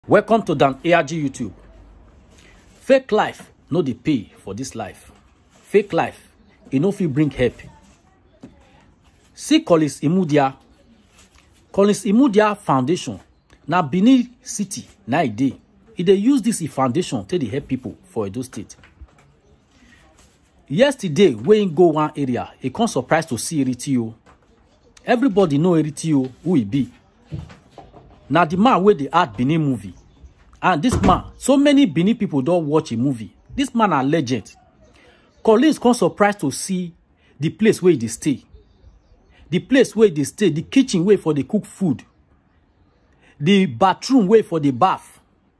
Welcome to Dan ARG YouTube. Fake life no dey pay for this life. Fake life, e no fit bring help. See Collins Imudia. Collins Imudia Foundation na Benin City na e dey. E dey use this foundation to dey help people for Edo State. Yesterday, when he go one area, he come surprised to see Eritio. Everybody know Eritio, who he be. Now the man where they act Benin movie. And this man, so many Benin people don't watch a movie. This man a legend. Collins come surprised to see the place where they stay. The place where they stay, the kitchen where for the cook food. The bathroom where for the bath.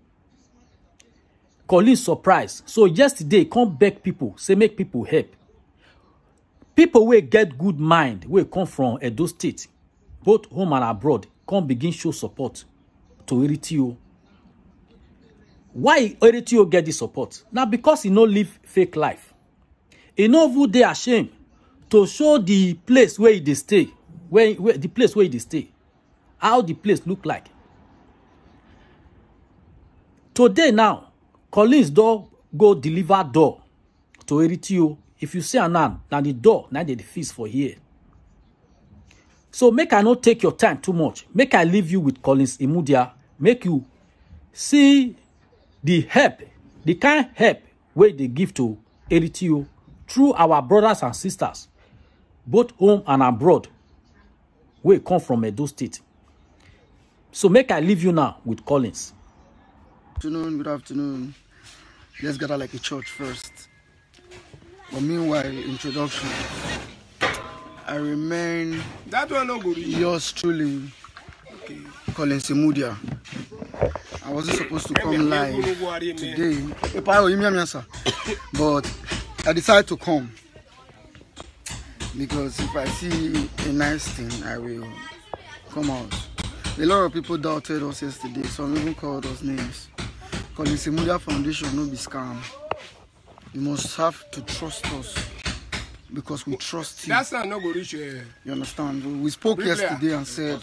Collins surprised. So yesterday, come beg people, say make people help. People wey get good mind, wey come from Edo State, both home and abroad, come begin show support to Eritio. Why Eritio get this support? Now because he no live fake life. He no even dey ashamed to show the place where he stay, where the place where he stay, how the place look like. Today now, Collins door go deliver door to Eritio. If you see a now the door, now they feast for here. So make I not take your time too much. Make I leave you with Collins Imudia. Make you see the help, the kind help where they give to Eritio through our brothers and sisters, both home and abroad, where come from Edo State. So make I leave you now with Collins. Good afternoon. Let's gather like a church first. But meanwhile, introduction. I remain yours truly, Collins Imudia. I wasn't supposed to come live today, but I decided to come because if I see a nice thing, I will come out. A lot of people doubted us yesterday, some even called us names. Collins Imudia Foundation no be scam. You must have to trust us because we trust you. That's not go reach. You understand? We spoke yesterday and said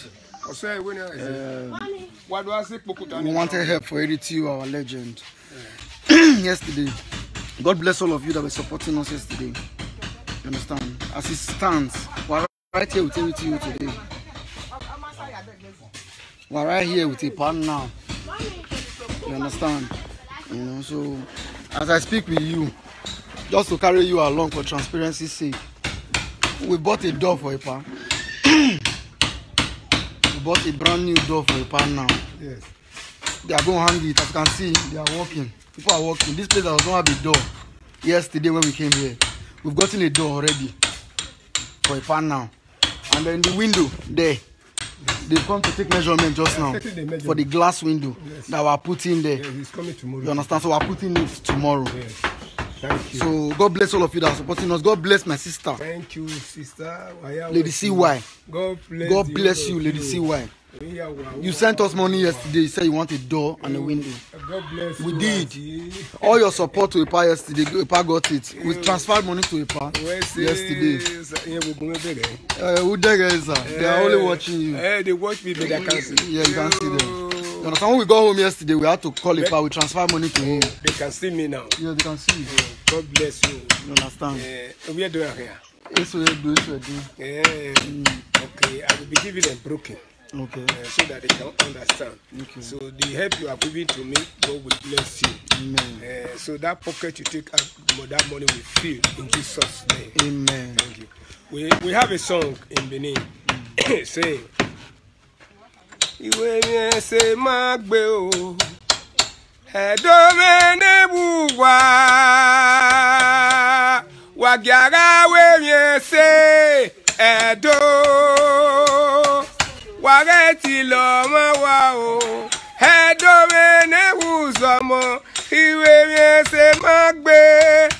we wanted help for Eritio, our legend. Yesterday, God bless all of you that were supporting us yesterday. You understand? As it stands, we're right here with Eritio today. We're right here with a partner now. You understand? You know, so as I speak with you, just to carry you along for transparency's sake, we bought a door for a pan. We bought a brand new door for a pan now. Yes. They are going to hang it. As you can see, they are walking. People are walking. This place does not have a door. Yesterday when we came here, we've gotten a door already for a pan now. And then the window there, they've come to take measurement just now for the glass window that we're putting there. Yes, it's coming tomorrow. You understand? So we're putting it tomorrow. Yes. Thank you. So God bless all of you that are supporting us. God bless my sister. Thank you, sister. Lady CY. God bless you, Lady CY. You sent us money yesterday. You said you want a door and a window. God bless we you. Did. All your support to EPA yesterday. EPA got it. We transferred money to EPA yesterday. Who they are only watching you. They watch me, but I can't see. Yeah, you can see them. You understand? When we got home yesterday, we had to call EPA. We transferred money to him. They can see me now. Yeah, they can see you. God bless you. You understand? We are doing here. Yes, we do. Okay, I will be giving them broken. Okay. So that they can understand. Okay. So the help you are giving to me, God will bless you. Amen. So that pocket you take out, that money will fill in Jesus' name. Amen. Thank you. We have a song in Benin saying, Iwe mi se magbe o, Edo mene buwa, Wagiara we mi se Edo. Wageti lo ma o Edo mene uzomo iwe mi se magbe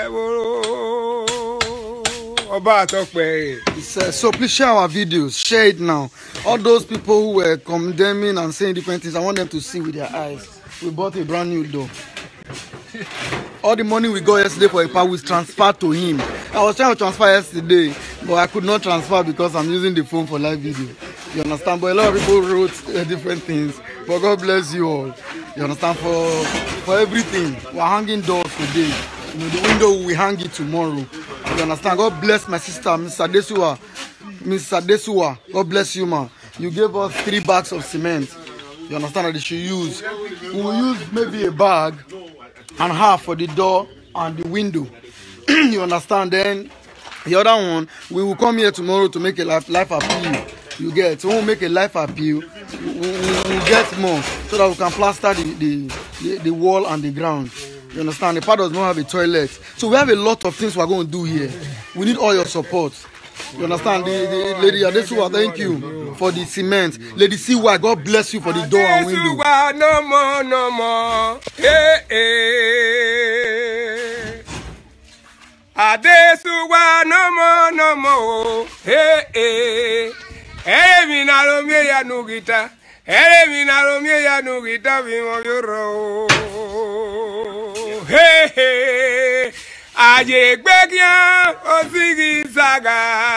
Oba Tope. So please share our videos, share it now. All those people who were condemning and saying different things, I want them to see with their eyes. We bought a brand new door. All the money we got yesterday for a part was transferred to him. I was trying to transfer yesterday, but I could not transfer because I'm using the phone for live video. You understand? But a lot of people wrote different things. But God bless you all. You understand? For everything. We're hanging doors today. You know, the window we hang it tomorrow. You understand? God bless my sister, Mr. Desua. Mr. Desua, God bless you, man. You gave us 3 bags of cement. You understand that they should use? We will use maybe a bag and half for the door and the window. You understand? Then the other one, we will come here tomorrow to make a life appeal. You get? So we'll make a life appeal. We'll get more so that we can plaster the wall and the ground. You understand? The part does not have a toilet. So we have a lot of things we're going to do here. We need all your support. You understand? The Lady Adesua, thank you for the cement. Lady CY, God bless you for the door and window. No more, no more. Hey, hey. Adesuwa, no more, no more. Hey, hey. Hey, mi na lo mi ya nugita. Hey, mi na lo mi ya nugita. Mi mo yoro. Hey, hey. Aye gbegyan osigi saga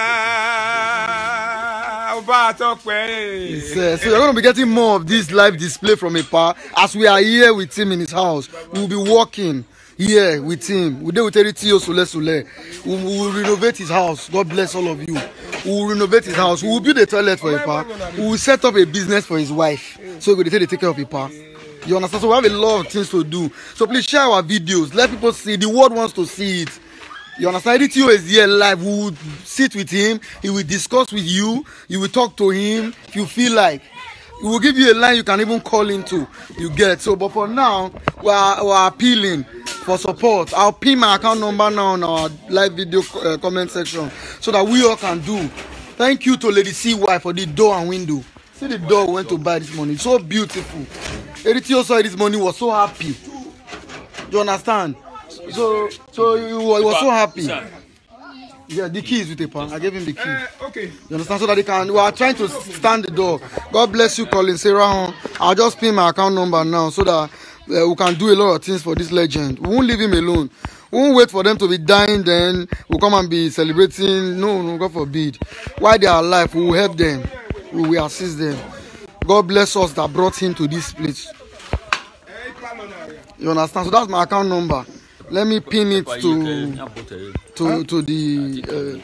oba so you're going to be getting more of this live display from Epa as we are here with him in his house. We will be walking here with him. We will renovate his house. God bless all of you. We will renovate his house. We will build a toilet for Epa. We will set up a business for his wife. So we will take care of Epa. You understand? So we have a lot of things to do. So please share our videos. Let people see. The world wants to see it. You understand? EDTO is here live. We will sit with him. He will discuss with you. You will talk to him. If you feel like. We will give you a line you can even call into. You get. So, but for now, we are appealing for support. I'll pin my account number now on our live video comment section so that we all can do. Thank you to Lady CY for the door and window. See the door we went to buy this morning. So beautiful. EDTO saw this morning, was so happy. You understand? So he was so happy. Yeah, the key is with Epa. I gave him the key. Okay. You understand? So that they can. We are trying to stand the door. God bless you, Colin Sarah. I'll just pin my account number now so that we can do a lot of things for this legend. We won't leave him alone. We won't wait for them to be dying, then we'll come and be celebrating. No, God forbid. While they are alive, we will help them. We will assist them. God bless us that brought him to this place. You understand? So that's my account number. Let me pin it to the.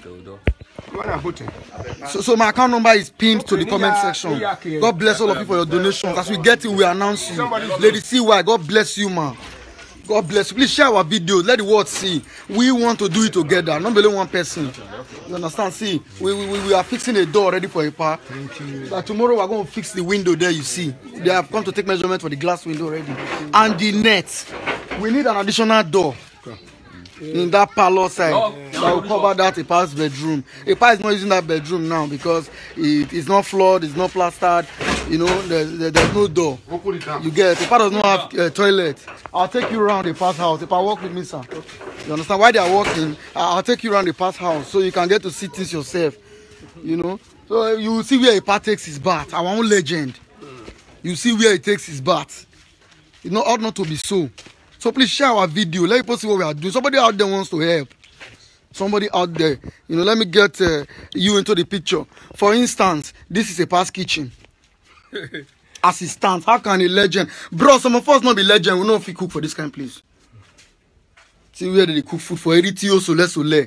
So my account number is pinned to the comment section. God bless all of you for your donations. As we get it, we announce you. Lady CY, God bless you, man. God bless you. Please share our videos. Let the world see. We want to do it together. Not only one person. You understand? See, we are fixing a door ready for Epa. Like tomorrow we are going to fix the window there. You see, they have come to take measurement for the glass window already, and the net. We need an additional door in that parlor side that will cover that Epa's bedroom. Epa is not using that bedroom now because it's not floored, it's not plastered. You know, there's no door. You get Epa does not have a toilet. I'll take you around Epa's house. Epa, walk with me, sir. You understand? Why they are walking? I'll take you around Epa's house so you can get to see things yourself. You know, so you will see where Epa takes his bath. Our own legend. You see where he takes his bath. It ought not to be so. So please share our video. Let people see what we are doing. Somebody out there wants to help. Somebody out there. You know, let me get you into the picture. For instance, this is Epa's kitchen. As it stands, how can a legend? Bro, some of us not be legend. We know if we cook for this kind of place. See where they cook food for EDTO Sole.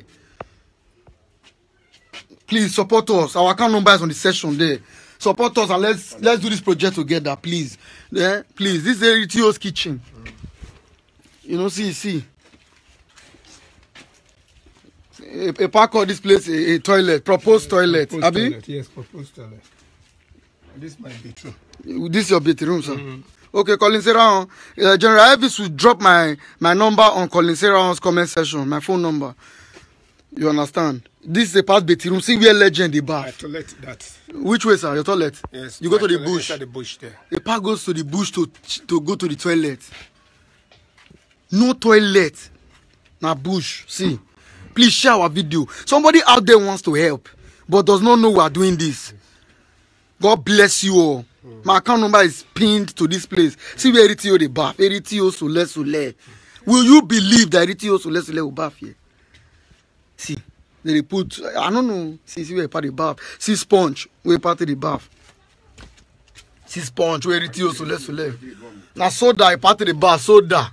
Please support us. Our account number is on the section there. Support us and let's do this project together, please. Yeah, please. This is EDTO's kitchen. You know, see. Epa called this place a toilet, proposed toilet. Abi? Toilet. Yes, proposed toilet. This might be true. This is your bedroom, sir. Okay, Colin Sarah. General Elvis will drop my number on Colin Sarah's comment section, my phone number. You understand? This is a past bedroom. See where legend the bath. Toilet that. Which way, sir? Your toilet? Yes. You go to the bush. The bush there. Epa goes to the bush to go to the toilet. No toilet. Now bush. See. Please share our video. Somebody out there wants to help, but does not know we are doing this. God bless you all. My account number is pinned to this place. See where EDTO the bath. EDTO Sole. Will you believe that EDTO Sole will bath here? See. They put, I don't know. See where part of the bath. See sponge. Where part of the bath. 6 punch, where it is, so let's left. Now, soda, I part to the bar, soda.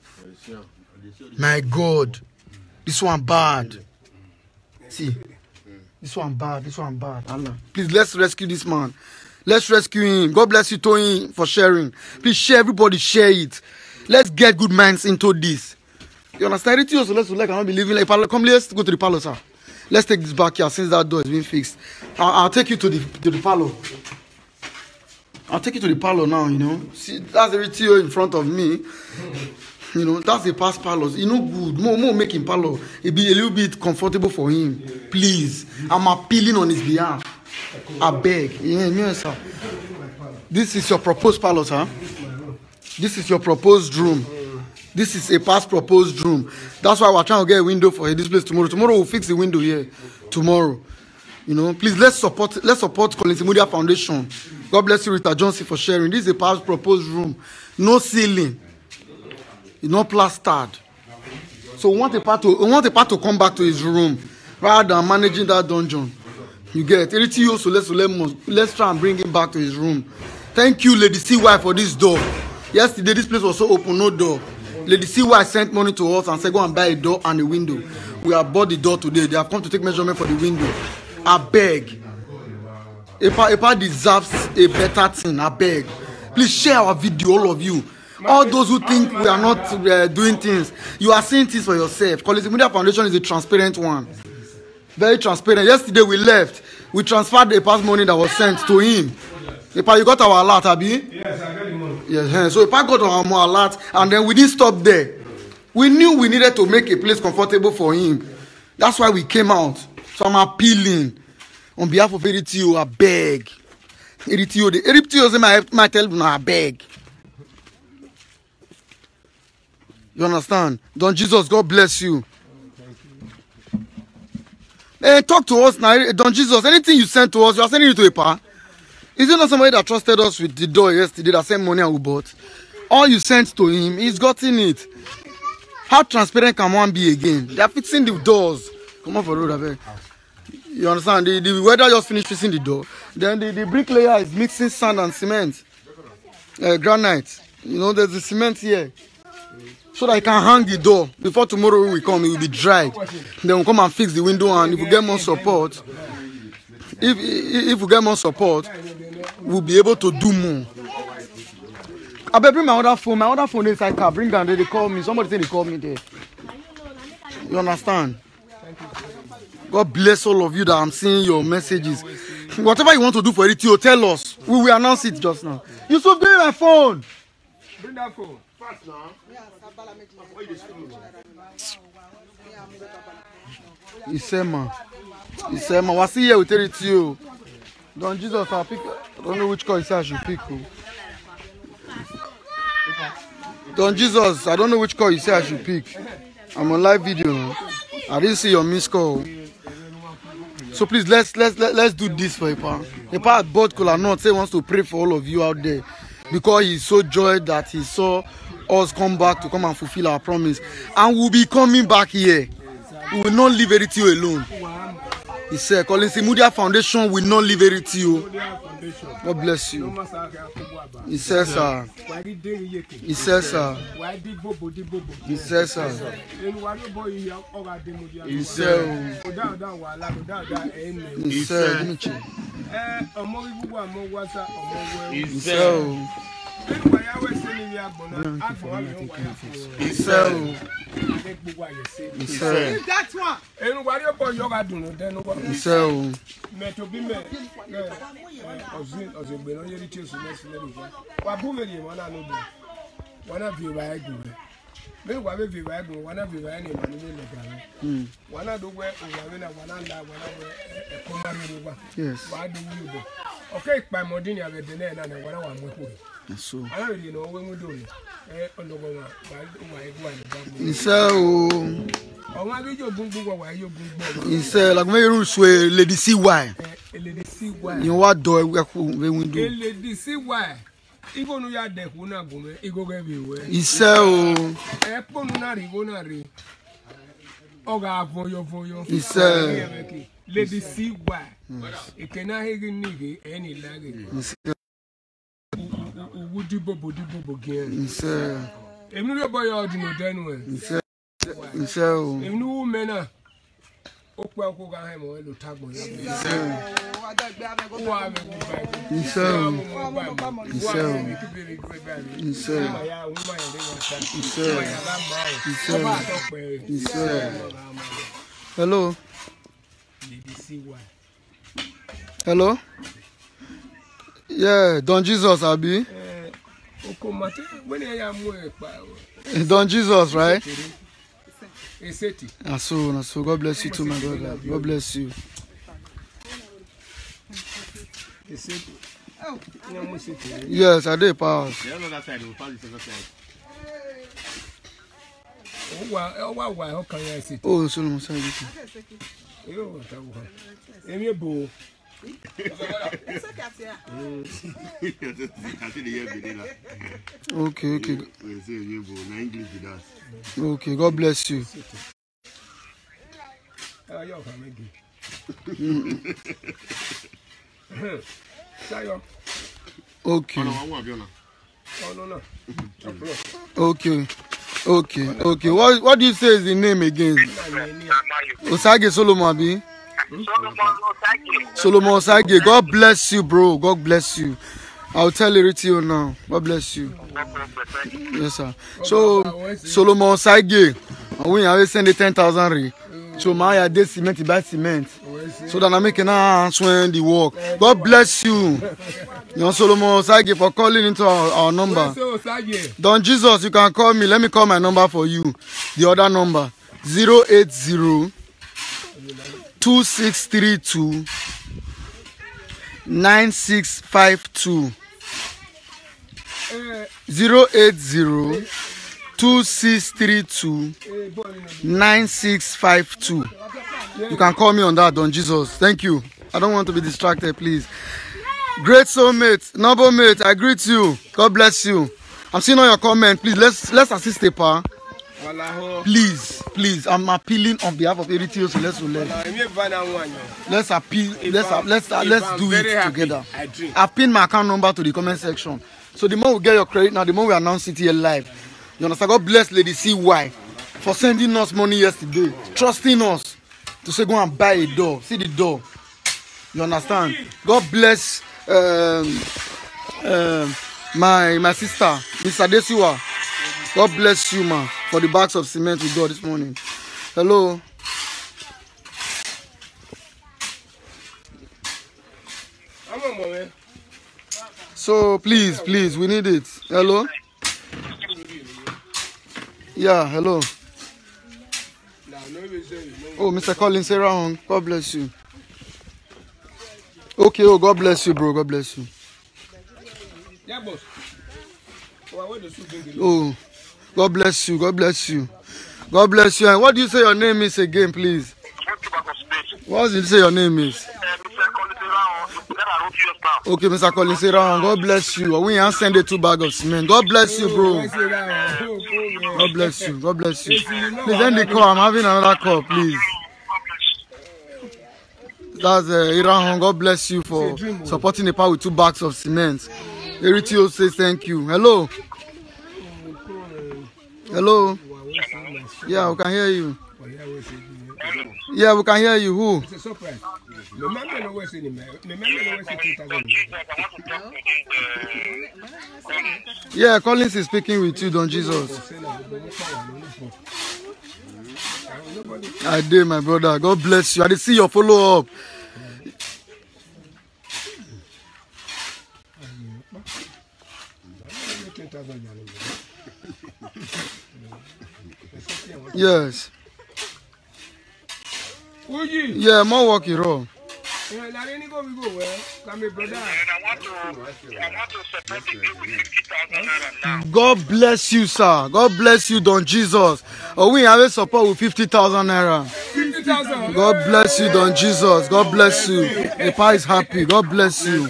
My God. This one bad. See. This one bad. Allah. Please, let's rescue this man. Let's rescue him. God bless you, Tony, for sharing. Please share, everybody share it. Let's get good minds into this. You understand? It also, let's like, I don't be living like, come, let's go to the parlor, sir. Let's take this back here since that door has been fixed. I'll take you to the parlor. I'll take you to the parlor now, you know. See, that's the RTO in front of me. You know, that's the past parlors. You know, good. More making parlor. It'll be a little bit comfortable for him. Please. I'm appealing on his behalf. I beg. Yeah, sir. This is your proposed parlor, sir. This is your proposed room. This is a past proposed room. That's why we're trying to get a window for this place tomorrow. Tomorrow we'll fix the window here. Tomorrow. You know, please let's support Collins Media Foundation. God bless you, Rita Johnson, for sharing. This is a past proposed room. No ceiling. It's not plastered. So we want a part to come back to his room rather than managing that dungeon. You get it. So let's try and bring him back to his room. Thank you, Lady CY, for this door. Yesterday this place was so open, no door. Lady CY sent money to us and said go and buy a door and a window. We have bought the door today. They have come to take measurement for the window. I beg. Epa deserves a better thing. I beg. Please share our video, all of you. All those who think we are not doing things, you are seeing things for yourself. Collins Media Foundation is a transparent one. Very transparent. Yesterday we left. We transferred the past money that was sent to him. Epa, you got our alert, Abi? Yes, I got the money. Yes, so Epa got our alert, and then we didn't stop there. We knew we needed to make a place comfortable for him. That's why we came out. So I'm appealing on behalf of Eritio. I beg. Eritio say my tell you I beg. You understand? Don Jesus, God bless you. Hey, talk to us now. Don Jesus, anything you send to us, you are sending it to Epa. Is it not somebody that trusted us with the door yesterday that sent money and we bought? All you sent to him, he's gotten it. How transparent can one be again? They are fixing the doors. Come on for the road, I beg. You understand? The weather just finished fixing the door. Then the bricklayer is mixing sand and cement. Granite. You know, there's the cement here. So that I can hang the door. Before tomorrow when we come, it will be dried. Then we'll come and fix the window, and if we get more support, if we get more support, we'll be able to do more. I better bring my other phone. My other phone is inside car. Bring down there. They call me. Somebody say they call me there. You understand? God bless all of you that I'm seeing your messages. Whatever you want to do for Eritio, tell us. We will announce it just now. Yusuf, give me my phone. Bring that phone. Fast now. He said, man. What's here with Eritio? Don Jesus, I'll pick. I don't know which call he said I should pick. Don Jesus, I don't know which call you say I should pick. I'm on live video now. I didn't see your missed call. So please let's do this for Epa. Epa at Board Kola North say wants to pray for all of you out there because he's so joyed that he saw us come back to come and fulfill our promise, and we'll be coming back here. We will not leave Eritio alone. He said, Collins Media Foundation will not leave Eritio. God bless you. He says, sir. He says, sir. He says, sir. He said, he said, he said, so I already know when we do it. He said, like my rules were Lady CY. You know what do when we do? Lady CY. Even we are there, we not go. It go everywhere. He said, he said, Lady CY. It cannot have any luggage. Bodibo again. Insel. If you boy out in the anyway. Insel. If you men Okwa ko ga hemo elo tagbo ya. Hello. Hello. Yeah, Don Jesus Abi. Don Jesus, right? So God bless you too, my brother. God bless you. Yes, I did pass. Oh, Solomon Sage. Okay. Okay, God bless you. Okay. Okay. What do you say is the name again? Osage Solomon Abi? Solomon Osage. God bless you, bro. God bless you. I'll tell it to you now. God bless you. Yes, sir. So Solomon Osage, we always send the 10,000. So my day cement buy cement. So that I'm making swing the work. God bless you. You know, Solomon Osage for calling into our number. Don Jesus, you can call me. Let me call my number for you. The other number 080 2632 9652 080 2632 9652. You can call me on that, Don Jesus. Thank you. I don't want to be distracted, please. Great soulmate, noble mate, I greet you. God bless you. I'm seeing all your comment. Please, let's assist a pa. Please, I'm appealing on behalf of Eritio. So let's appeal. Let's do it together. I've pinned my account number to the comment section. So the more we get your credit now, the more we announce it here live. You understand? God bless Lady CY for sending us money yesterday, trusting us to say go and buy a door. See the door. You understand? God bless my sister, Miss Adesiwa. God bless you, man, for the bags of cement we got this morning. Hello. So please, we need it. Hello. Yeah, hello. Oh, Mr. Collins, say around. God bless you. Okay, oh, God bless you, bro. God bless you. Oh, God bless you. God bless you. God bless you. And what do you say your name is again, please? What did you say your name is? Okay, Mr. Collins, say around. God bless you. We ain't send a 2 bags of cement. God bless you, bro. God bless you. God bless you. Please end the call. I'm having another call, please. That's Iran. God bless you for supporting the power with 2 bags of cement. Eritio says thank you. Hello. Hello. Yeah, we can hear you. Yeah, we can hear you. Who? Yeah, Collins is speaking with you, Don Jesus. I did, my brother. God bless you. I did see your follow up. Yes. Yeah, more work it all. God bless you, sir. God bless you, Don Jesus. Oh, we have a support with 50,000 naira. 50,000. God bless you, Don Jesus. God bless you. The pa is happy. God bless you.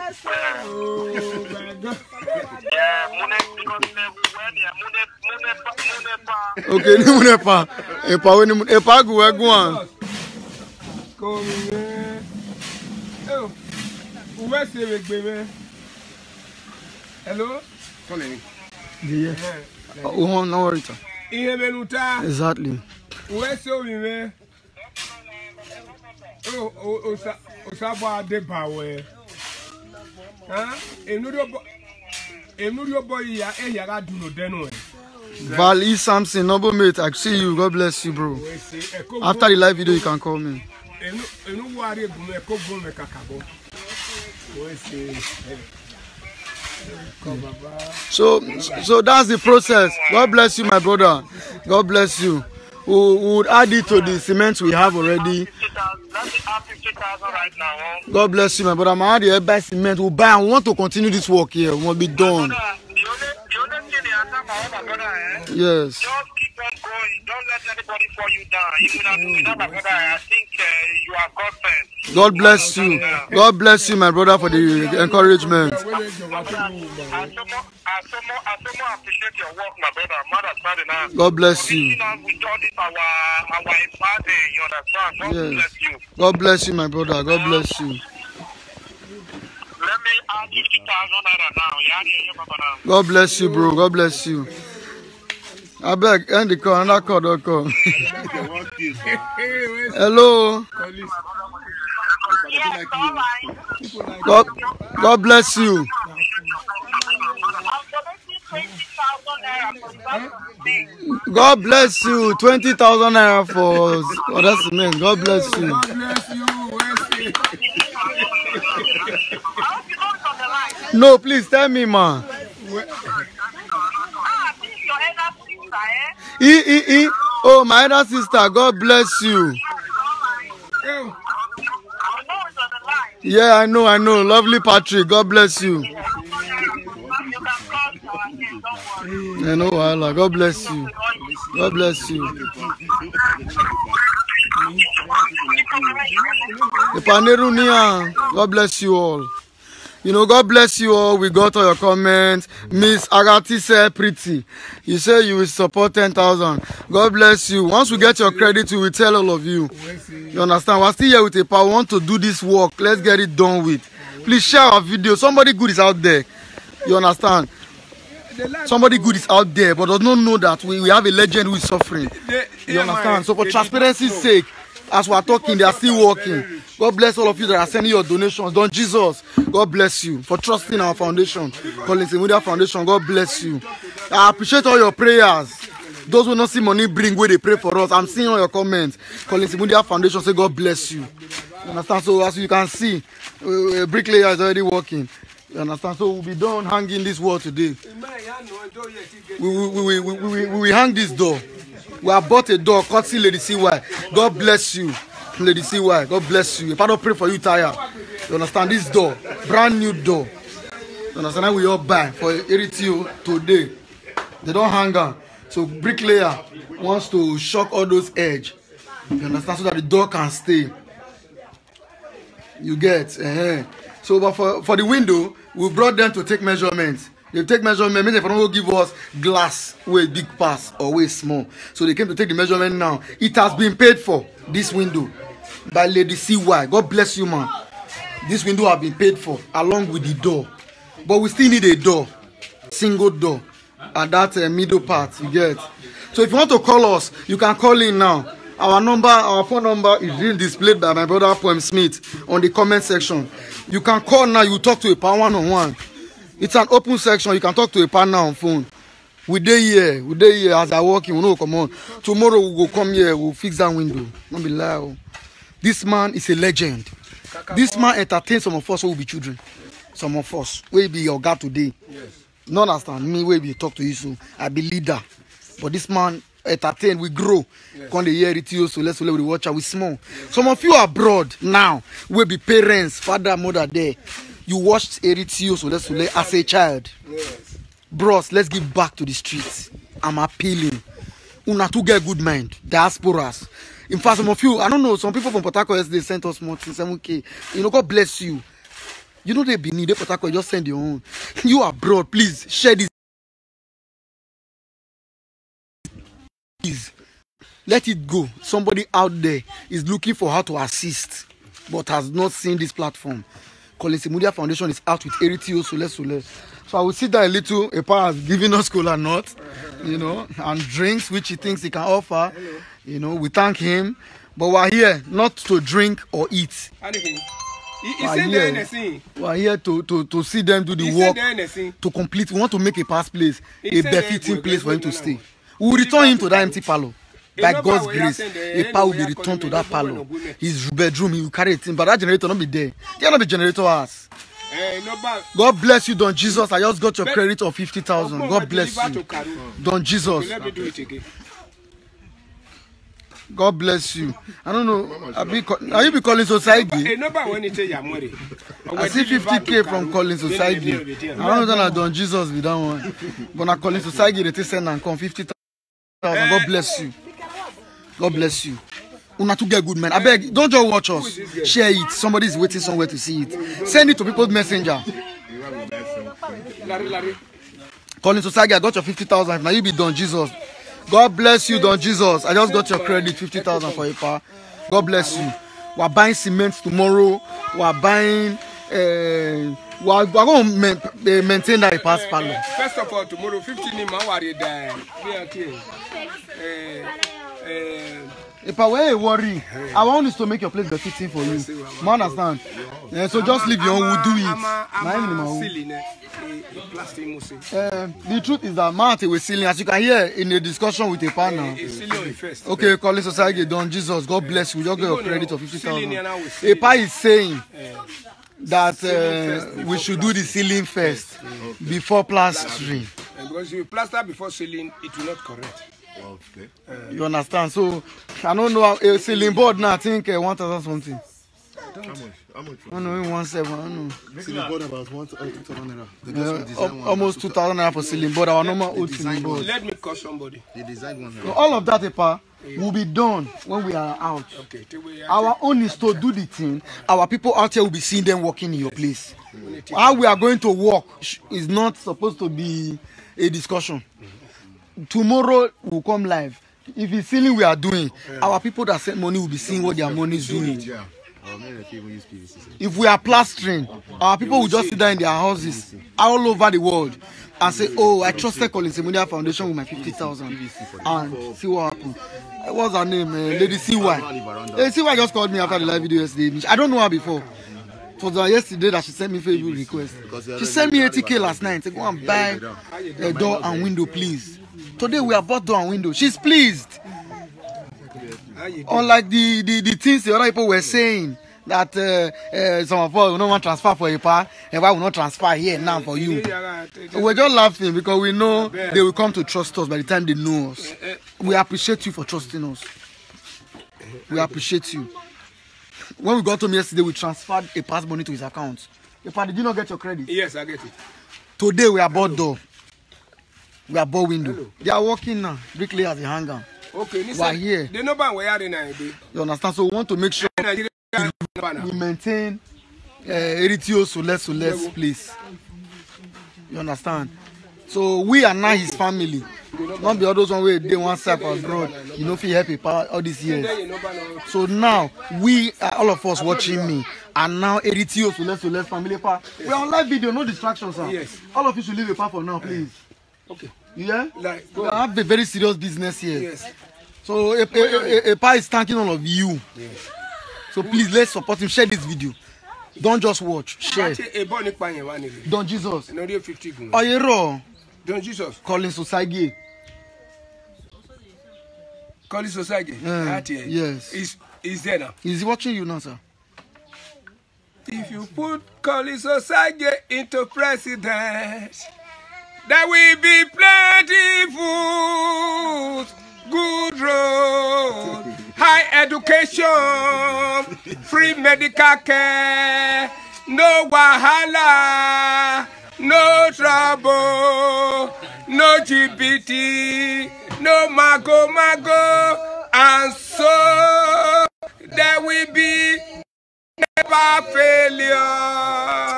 Okay, ni munepa. Epa we ni epa gu we gu an. Come here. Oh, where say we gbe me? Hello? Yeah. Oh, no worry. Exactly. Where so we may? Oh, Osaba de Power. Huh? A boy, ya do no deno. Vali Samson, noble mate, I see you. God bless you, bro. After the live video, you can call me. So that's the process. God bless you, my brother. God bless you. We would add it to the cement we have already. God bless you, my brother. I'm add the best cement. We'll buy and we want to continue this work here. We won't be done. Yes. Just keep on going. Don't let anybody fall you down. Even my brother, I think you are God sent. God bless you. God bless you, my brother, for the encouragement. I so more appreciate your work, my brother. God bless you. We do this our father, you understand? God bless you. God bless you, my brother. God bless you. Let me add 50,000 now. God bless you, bro. God bless you. I beg, end the call. Another call, don't call. Hello. God bless you. God bless you. 20,000 naira for that's the man. God bless you. God bless you. No, please tell me, man. Oh, my other sister. God bless you. Yeah, I know. Lovely Patrick. God bless you. I know, Allah. God bless you. God bless you. God bless you all. You know, God bless you all. We got all your comments. Miss Agati said pretty. You say you will support 10,000. God bless you. Once we get your credit, we will tell all of you. You understand? We're still here with a power. We want to do this work. Let's get it done with. Please share our video. Somebody good is out there. You understand? Somebody good is out there, but does not know that we have a legend who is suffering. You understand? So for transparency's sake, as we are talking, they are still working. God bless all of you that are sending your donations. Don Jesus, God bless you for trusting our foundation, Collins Imudia Foundation. God bless you. I appreciate all your prayers. Those who not see money bring where they pray for us. I'm seeing all your comments. Collins Imudia Foundation say God bless you. You understand? So as you can see, bricklayer is already working. You understand? So we'll be done hanging this wall today. We will hang this door. We have bought a door, courtesy Lady CY. God bless you, Lady CY. God bless you. If I don't pray for you, Taya. You understand? This door, brand new door. You understand? Now we all buy for Eritio today. They don't hang on. So bricklayer wants to shock all those edge. You understand? So that the door can stay. You get? So, but for the window, we brought them to take measurements. They take measurement, means if they don't give us glass way big pass or way small. So they came to take the measurement now. It has been paid for, this window, by Lady CY. God bless you, man. This window has been paid for along with the door. But we still need a door, single door, at that middle part, you get. So if you want to call us, you can call in now. Our phone number is being displayed by my brother Poem Smith on the comment section. You can call now, you talk to a power one-on-one. It's an open section. You can talk to a partner on phone. We dey here as I working. We know come on. Tomorrow we will come here. We'll fix that window. Don't be lie. This man is a legend. This man entertains some of us who will be children. Some of us will be your God today. Yes. Not understand me. Will be talk to you soon. I be leader, but this man entertain. We grow. Yes. Come the hear it you. So let's we watch. We small. Yes. Some of you are abroad now. Will be parents, father, mother there. You watched Eritio Solesule as a child. Yes. Bros, let's give back to the streets. I'm appealing. Una to get good mind. Diasporas. In fact, some of you, I don't know, some people from Port Harcourt yesterday sent us more than 7K. You know, God bless you. You know they be needed Port Harcourt, just send your own. You are abroad, please share this. Please. Let it go. Somebody out there is looking for how to assist, but has not seen this platform. Collins Imudia Foundation is out with Eritio Solesule. So I will sit there a little. Epa has given us cola nut, you know, and drinks which he thinks he can offer. You know, we thank him. But we're here not to drink or eat. We're here to see them do the work, to complete. We want to make a past place, a befitting place for him to stay. We will return him to that empty parlor. By God's grace, Epa will be returned to that parlor. His bedroom, he will carry it in, but that generator will not be there. They are not the generator house. God bless you, Don Jesus. I just got your credit of 50,000. God bless you, Don Jesus. God bless you. I don't know. Are you be calling society? I see 50K from calling society. I don't know that Don Jesus be that one. But I calling society, they send and come 50,000. God bless you. God bless you. Una to get good man. I beg, don't just watch us. Share it. Somebody is waiting somewhere to see it. Send it to people's messenger. Calling society, I got your 50,000. Now you be Don Jesus. God bless you, Don Jesus. I just got your credit, 50,000 for Epa. God bless you. We are buying cement tomorrow. We are buying. We are going to maintain that Epa's parlor. First of all, tomorrow 15 in Mawari die. Epa, where you worry? I want us to make your place befitting for you. You understand? Yeah, so just leave your own. We'll do it. The truth is that Mate was sealing, as you can hear in the discussion with Epa now. Okay, calling society, Don Jesus, God bless you. You just get your credit of 50,000. Epa is saying that we should do the ceiling first before plastering. Because if you plaster before ceiling, it will not correct. Okay. You understand? So I don't know a ceiling board now. I think 1,000 something. How much? I don't know, 1,700. I don't know. Ceiling board about 2,000 almost 2,000 naira for ceiling board. Our normal old ceiling board. Let me call somebody. They designed one. So all of that, Epa, will be done when we are out. Okay. Our own is to do the thing. Our people out here will be seeing them working in your place. How we are going to work is not supposed to be a discussion. Tomorrow will come live. If it's ceiling we are doing, our people that send money will be seeing what their money is doing. If we are plastering, our people will just sit there in their houses all over the world and say, oh, I trusted Collins Semudia Foundation with my 50,000 and see what happened. What's her name? Lady CY. CY just called me after the live video yesterday. I don't know her before. It was yesterday that she sent me Facebook request. She sent me 80K last night. Say, go and buy a door and window, please. Today we have bought door and window. She's pleased. Unlike the things the other people were saying that some of us will not want to transfer for Epa, and why will not transfer here now for you. We're just laughing because we know they will come to trust us by the time they know us. We appreciate you for trusting us. We appreciate you. When we got home yesterday, we transferred Epa's money to his account. Epa, did you not get your credit? Yes, I get it. Today we are bought door. We are bought window. Hello. They are working now. Bricklayers as a hanger. Okay, we are here. They know about where they are. You understand? So we want to make sure we maintain Eritio so less, please. You understand? So we are now his family. Not be all those one way they want side for abroad. You know if you help Epa all these years. So now we are all of us watching me. And now Eritio so less family. We are on live video, no distractions, sir. Yes. All of you should leave Epa for now, please. Okay. Yeah? We have a very serious business here. Yes. So Epa is thanking all of you. Yes. So please let's support him. Share this video. Don't just watch. Share. Don Jesus. Oh, you're wrong. Don Jesus. Calling society. Calling society. Yes. Is there now? He's watching you now, sir. If you put calling society into president, there will be plenty food, good road, high education, free medical care, no wahala, no trouble, no GPT, no mago, and so there will be never failure.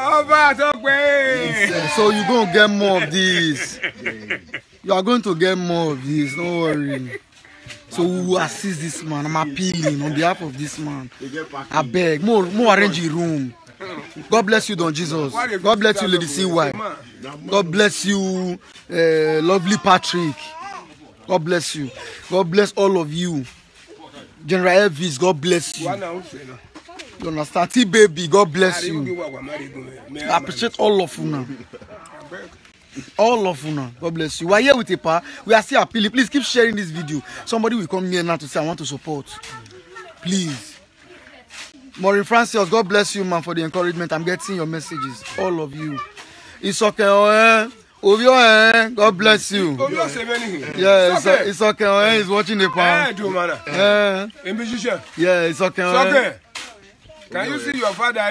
So you're going to get more of this. You are going to get more of this. Don't worry. So we will assist this man. I'm appealing on behalf of this man. I beg. More arrange a room. God bless you, Don Jesus. God bless you, Lady CY. God bless you, lovely Patrick. God bless you. God bless all of you. General Elvis, God bless you. You understand? T-Baby, God bless you. I appreciate all of you now. All of you now. God bless you. We are here with a pa. We are still appealing. Please keep sharing this video. Somebody will come here now to say, I want to support. Please. Maureen Francis, God bless you, man, for the encouragement. I'm getting your messages. All of you. It's okay, Ovio, God bless you. Yeah, it's okay. He's watching the pan. Yeah, it's okay. Can you see your father?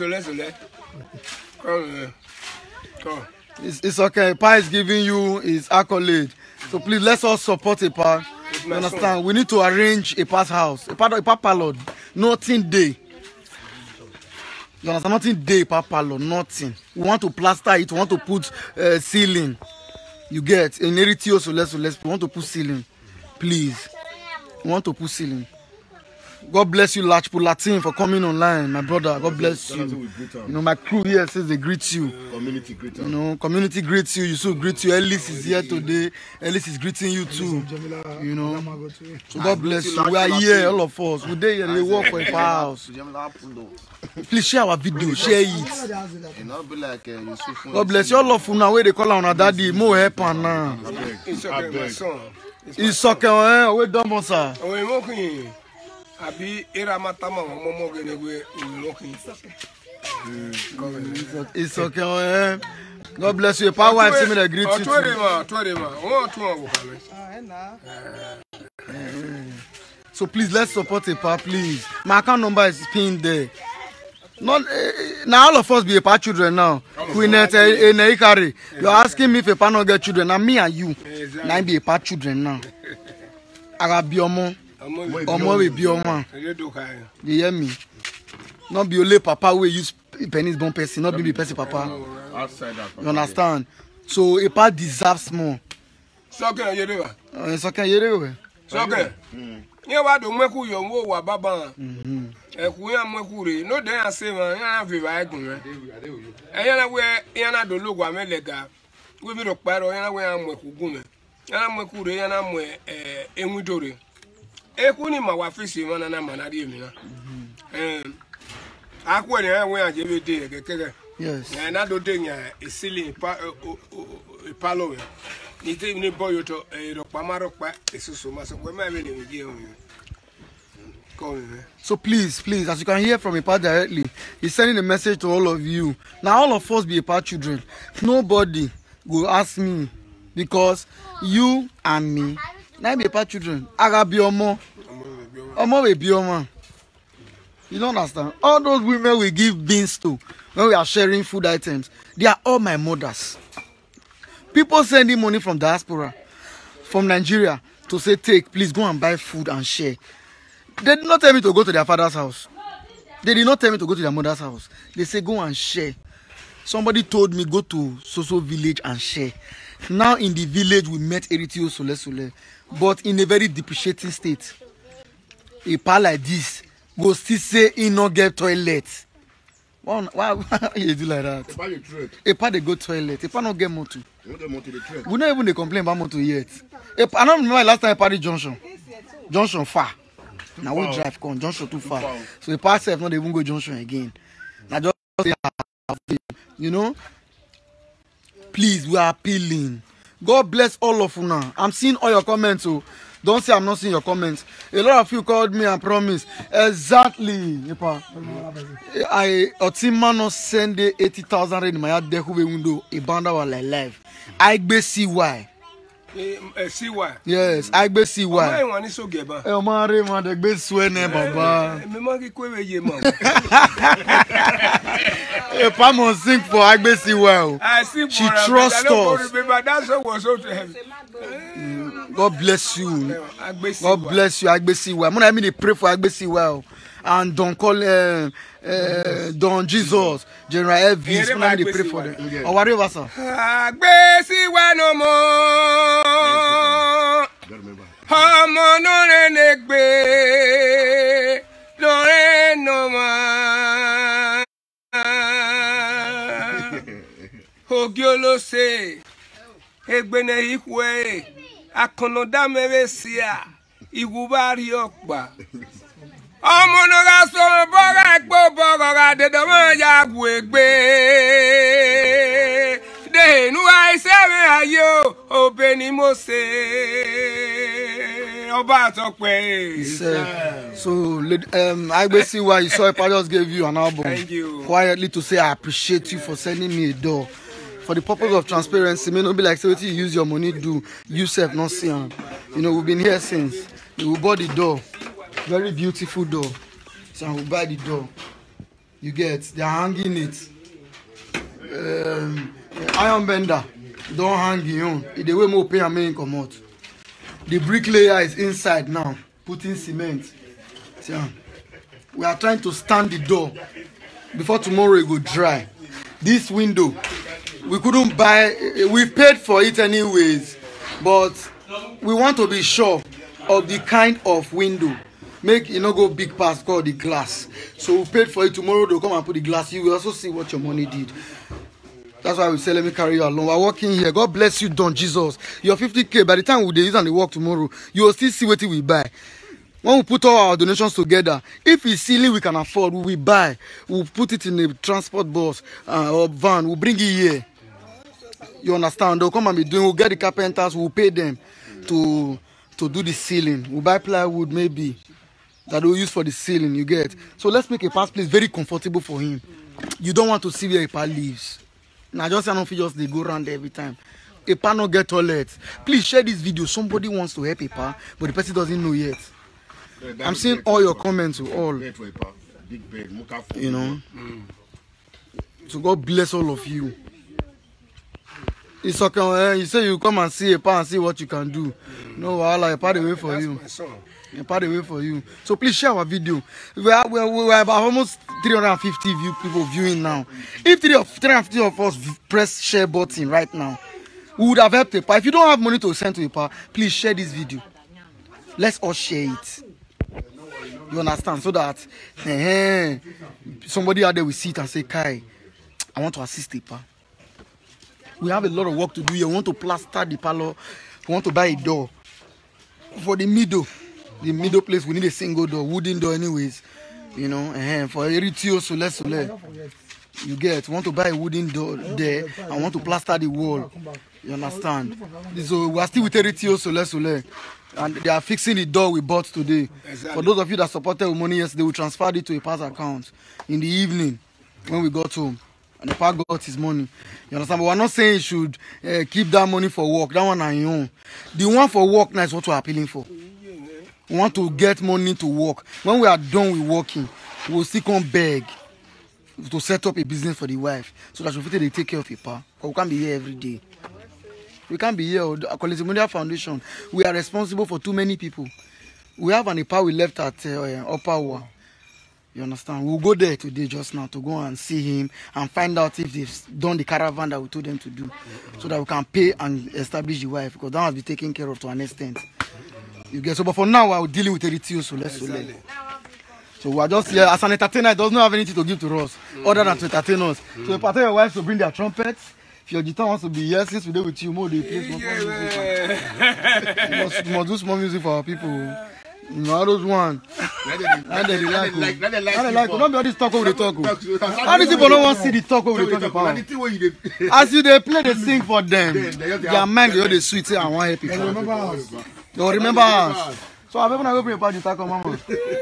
It's okay. Pa is giving you his accolade. So please, let's all support a pa. You understand? We need to arrange a pa's house. A pa parlor. Nothing day. You understand? Nothing day, Papa, nothing. We want to plaster it. We want to put ceiling. You get in Eritio, so let's. We want to put ceiling, please. We want to put ceiling. God bless you, Lachpo Latin, for coming online, my brother. God bless you. You know, my crew here says they greet you. Community greet. You know, community greets you. Yusuf greets you. Ellis is here today. Ellis is greeting you too. You know, so God bless you. We are here, all of us. We there, they work for a house. Please share our video, share it. God bless you, all of you now. Where they call on our daddy, more help now. It's okay, we done, sir. It's okay. God bless you. Power wife, send me the greet you. So please, let's support a pa, please. My account number is pinned there. Not now, all of us be a pa children now. You're asking me if a pa not get children. Now me and you, now be a pa children now. I got be omo. Omo we be omo. You hear me? Not be only papa we use pennies born person, not be person papa. You understand? So a pa deserves more. Soke you Soke you Soke. You wa do mweku yo wo wa baba. Eku ya mweku re. No dey say man, ya fi ba egun. Eyana we yana do logo amelega. We bi do paro yana we amweku gun. Yana mweku re yana mwe enwidore. Eku ni ma wa fisi man na manari emi na. Akwe ni we ajebe de kekeke. Yes. Na do de nya ceiling palo. So please, as you can hear from a pa directly, he's sending a message to all of you. Now all of us be a pa children. Nobody will ask me because you and me now be a pa children. I gotta be omo. Omo will be omo. You don't understand? All those women we give beans to when we are sharing food items, they are all my mothers. People sending money from diaspora, from Nigeria, to say, take, please go and buy food and share. They did not tell me to go to their father's house. They did not tell me to go to their mother's house. They say, go and share. Somebody told me, go to so village and share. Now in the village, we met Eritio Sole, but in a very depreciating state. A pa like this, go still say, he not get toilet. Why you do like that? A pa they go toilet. A pa not get motor. We don't even complain about motor yet. I don't remember last time I party Junction. Junction far. Now we drive come Junction too far. So the pa self not even go Junction again. Now just you know. Please, we are appealing. God bless all of you now. I'm seeing all your comments. So don't say I'm not seeing your comments. A lot of you called me and promised. Exactly. I Otimano send 80,000 in my yard window. A banda was like live. I be CY. CY. Yes, I be CY. I want so geba. Omare man de be swene baba. Me mangi kwewe ye man. A pa mon sing for I be CY. She trusts us. That's what was so to heaven. God bless you. God bless you. Agbesi well. I mean, they pray for Agbesi well. And don't call Don Jesus, General Elvis. They pray for them. Or whatever, sir. Agbesi well no more. Hamo no renegbe. No more. se egbene ikwe akonoda meresia igubari okpa omonoga so boga egbo boga dedoma ya gwegbe de nu aisere ayo obeni mose oba tope. So I will see why you saw if I just gave you an album. Thank you. Quietly to say I appreciate you for sending me a door. For the purpose of transparency, may not be like say what you use your money do. You self not see. You know, we've been here since. We bought the door. Very beautiful door. So we buy the door. You get, they are hanging it. Iron bender. Don't hang it on. The way more pay and main come out. The bricklayer is inside now, putting cement. See, we are trying to stand the door before tomorrow it go dry. This window, we couldn't buy, we paid for it anyways, but we want to be sure of the kind of window. Make it not go big past called the glass. So we paid for it. Tomorrow they'll come and put the glass. You will also see what your money did. That's why we say, let me carry you along. We're working here. God bless you, Don Jesus. Your 50K, by the time we use and they work tomorrow, you will still see what we buy. When we put all our donations together, if it's silly we can afford, we buy. We'll put it in a transport bus or van. We'll bring it here. You understand? They'll come and be doing, we'll get the carpenters, we'll pay them to do the ceiling. We'll buy plywood maybe that we'll use for the ceiling, you get. So let's make a past place very comfortable for him. You don't want to see where a part lives. Now just I don't feel just they go around every time. A pa not get toilet. Please share this video. Somebody wants to help a pa, but the person doesn't know yet. I'm seeing all your comments to all. You know. So God bless all of you. It's okay. You say you come and see a pa and see what you can do. No, a pa the way for you. A pa the way for you. So please share our video. We are about almost 350 people viewing now. If 350 of us press share button right now, we would have helped a pa. If you don't have money to send to a pa, please share this video. Let's all share it. You understand? So that somebody out there will see it and say, Kai, I want to assist a pa. We have a lot of work to do here. We want to plaster the parlor. We want to buy a door. For the middle place, we need a single door, wooden door anyways. You know, for Eritio Sole. You get, want to buy a wooden door there. I want to plaster the wall. You understand? So we are still with Eritio Sole. And they are fixing the door we bought today. Exactly. For those of you that supported with money yesterday, we transferred it to a pass account in the evening when we got home. And the pa got his money. You understand? But we're not saying you should keep that money for work. That one on your own. The one for work now is what we're appealing for. We want to get money to work. When we are done with working, we will still come beg to set up a business for the wife so that they take care of your pa. But we can't be here every day. We can't be here. Quality Media Foundation, we are responsible for too many people. We have an Ipa we left at Opawa. You understand? We'll go there today just now to go and see him and find out if they've done the caravan that we told them to do so that we can pay and establish the wife because that must be taken care of to an extent. You get so, but for now, we're dealing with Eritio, so let's exactly. So we're just here as an entertainer. It does not have anything to give to us other than to entertain us. So if I tell your wife to bring their trumpets, if your guitar wants to be here, since we're there with you, more they play small music. We must do small music for our people. You know, those one. Not they like. Don't be all this talk over the talk. How these people don't want to see the talk over the talk about? As you they play, they sing for them. Their mind they sweet say I want happy. They remember us. So I'm gonna go bring a party to come, mama.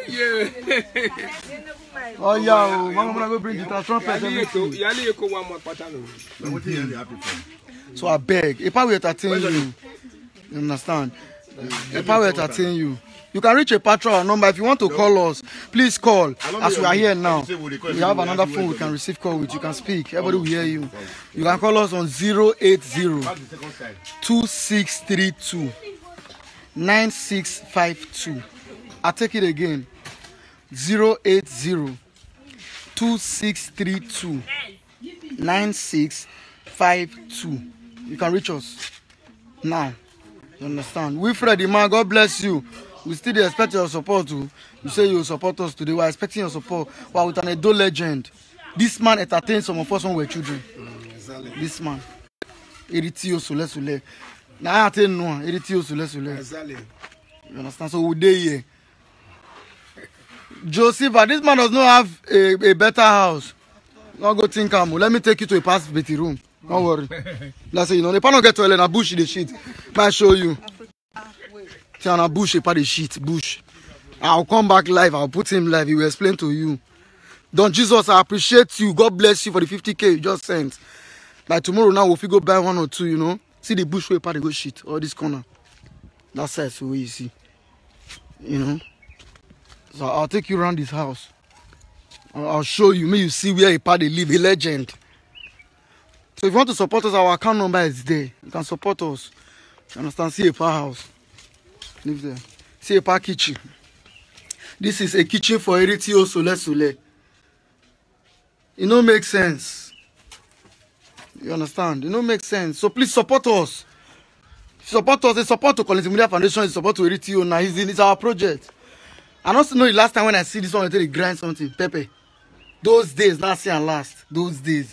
Oh yeah, mama gonna go bring guitar, trumpet, everything. So I beg, if I will entertain you, you understand? If I will entertain you. You can reach a patrol number. If you want to call us, please call. As we are here now, we have another phone we can receive call with. You can speak. Everybody will hear you. You can call us on 080-2632. 9652. I'll take it again. 080-2632. 9652. You can reach us now. You understand? We Freddy man, God bless you. We still expect your support too. You say you support us today. We're expecting your support. We're with an Edo legend. This man entertained some of us when we were children. This man. Eritio Sule. Now I tell no, Eritio Sule. Exactly. You understand? So we dey here. Joseph, this man does not have a better house. Don't go think let me take you to a past betty room. Don't worry. Let's say, you know, the pan don't get toilet, na bush the shit. Might show you. See, on a bush, a part of shit, bush. I'll come back live, I'll put him live, he will explain to you. Don Jesus, I appreciate you. God bless you for the 50K you just sent. Like tomorrow now, if you go buy 1 or 2, you know, see the bush where part of go shit, or this corner. That's it, so you see. You know. So I'll take you around this house. I'll show you. May you see where a party live, a legend. So if you want to support us, our account number is there. You can support us. You understand? See a par house. Live there. See a par kitchen. This is a kitchen for Eritio Sule. It don't make sense. You understand? It don't make sense. So please support us. Support us. They support to Collins Media Foundation. They support to Eritio. Now it's our project. I also know the last time when I see this one, I tell you grind something. Pepe. Those days, last year and last. Those days.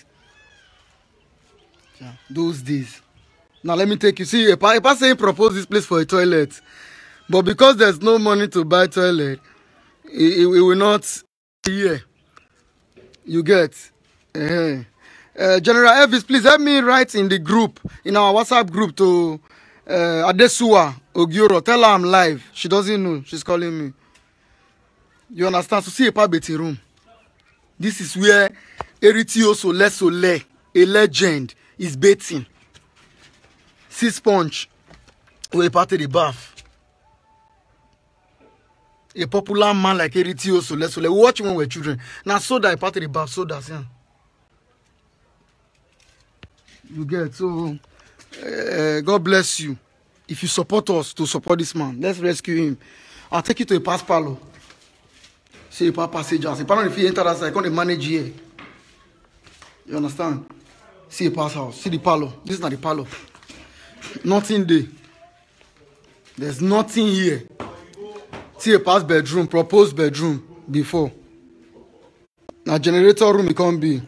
Yeah, those days. Now let me take you. See, if I say propose this place for a toilet, but because there's no money to buy toilet, it will not. Yeah. You get. General Elvis, please help me write in the group, in our WhatsApp group to Adesua Ogioro. Tell her I'm live. She doesn't know. She's calling me. You understand? So see a Betty room. This is where Eritio Sule, a legend, is bathing. See Sponge, we part of the bath. A popular man like Eritio Sule. We watch when we're children. Now soda, a part of the bath, soda. Yeah. You get, so God bless you. If you support us to support this man, let's rescue him. I'll take you to a past parlor. See a passengers. If you enter that side, I can't manage here. You understand? See a pass house. See the parlor. This is not the parlor. Nothing there. There's nothing here. See a past bedroom, proposed bedroom before. Now generator room it can't be.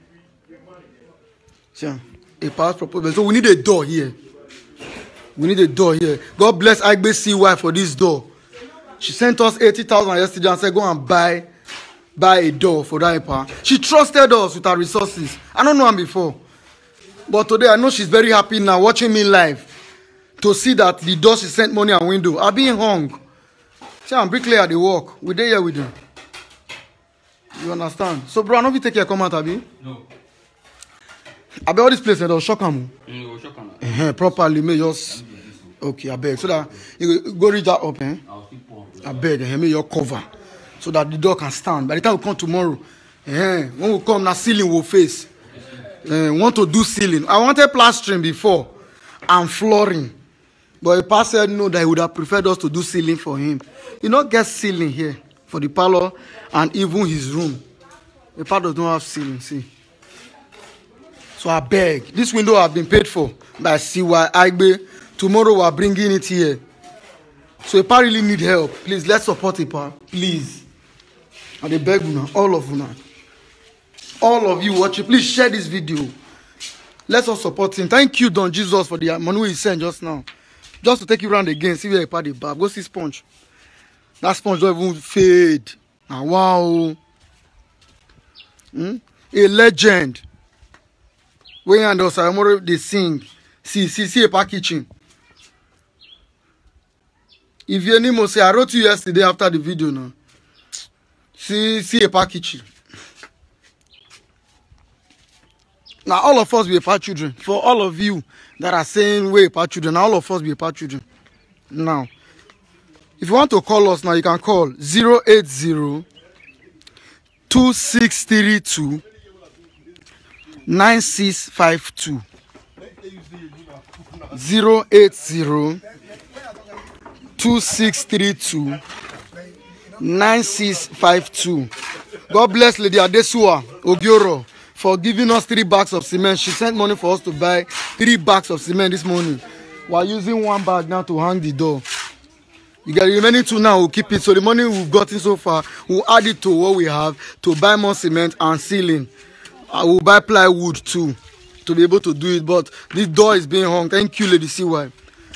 See, a past proposed bedroom. So we need a door here. We need a door here. God bless Agbe CY for this door. She sent us 80,000 yesterday and said, go and buy a door for that part. She trusted us with her resources. I don't know her before. But today I know she's very happy now watching me live to see that the door she sent money and window are being hung. See, I'm bricklayer at the work. We're there here with them. You understand? So, bro, I know if you take your comment, Abi? No. I bet all this place, they'll shock them. Properly, may just. Okay, I beg. So that you go read that up, I beg, may your cover. So that the door can stand. By the time we come tomorrow, when we come, now ceiling will face. Want to do ceiling. I wanted plastering before and flooring. But the pastor said no, that he would have preferred us to do ceiling for him. You not get ceiling here for the parlor and even his room. The parlor does not have ceiling, see. So I beg. This window have been paid for by CY Agbe. Tomorrow we are bringing it here. So if I really need help, please let's support Ipa. Please. And they beg you, all of you. All of you watching, please share this video. Let's all support him. Thank you, Don Jesus, for the money he sent just now. Just to take you around again, see where he party back. Go see Sponge. That Sponge don't even fade. Now, wow. A legend. When and also they sing. See a kitchen. If you anymore say, I wrote you yesterday after the video now. See a kitchen. Now all of us be a part children. For all of you that are saying we a part children, all of us be a part children. Now, if you want to call us now, you can call 080 2632 9652. 080 2632 9652. God bless Lady Adesua Ogioro for giving us 3 bags of cement. She sent money for us to buy 3 bags of cement this morning. We're using 1 bag now to hang the door. You get the remaining 2 now, we'll keep it. So the money we've gotten so far, we'll add it to what we have to buy more cement and ceiling. We'll buy plywood too to be able to do it, but this door is being hung. Thank you, Lady CY.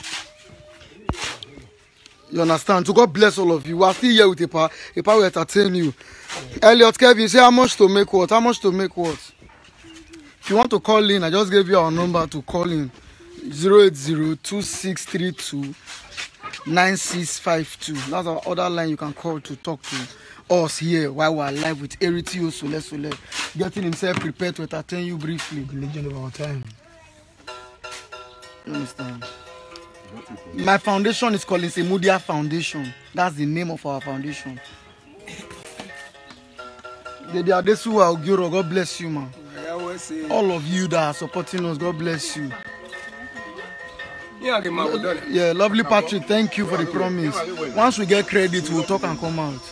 You understand? So God bless all of you. We are still here with Ipa. Ipa will entertain you. Elliot, Kevin, say how much to make what? How much to make what? If you want to call in, I just gave you our number to call in. 080-2632-9652. That's our other line you can call to talk to us here while we are live with Eritio Sole, getting himself prepared to entertain you briefly. The legend of our time. You understand? My foundation is called Semudia Foundation. That's the name of our foundation. The Adesu Auguro, God bless you, man. All of you that are supporting us, God bless you. Yeah, lovely Patrick, thank you for the promise. Once we get credit, we'll talk and come out.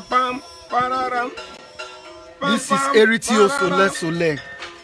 This is Eritio Sole.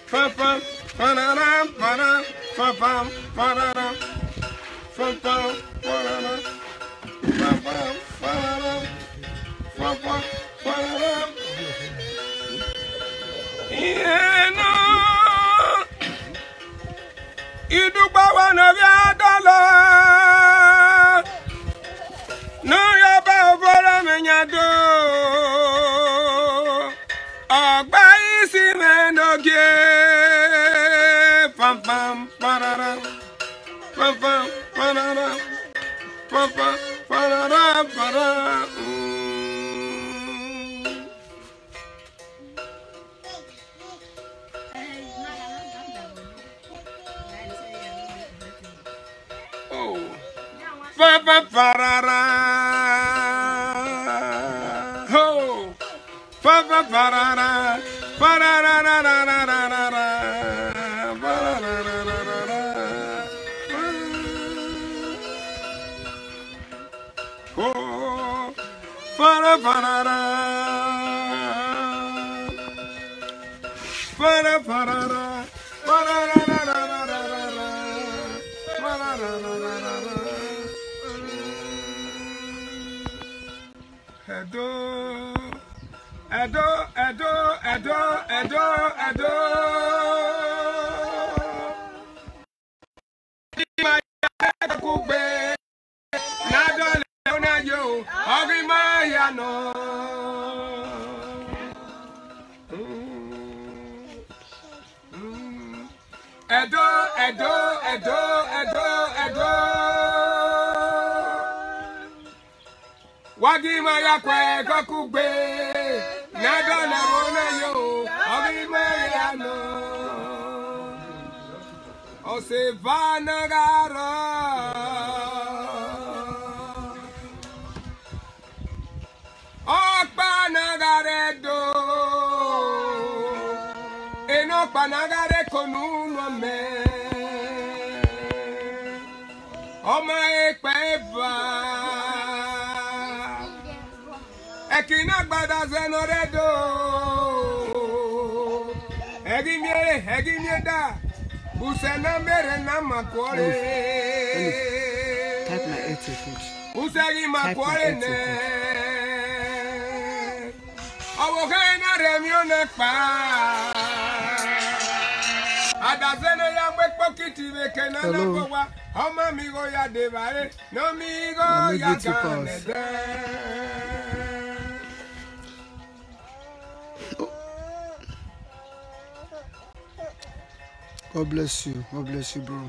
God bless you. God bless you, bro.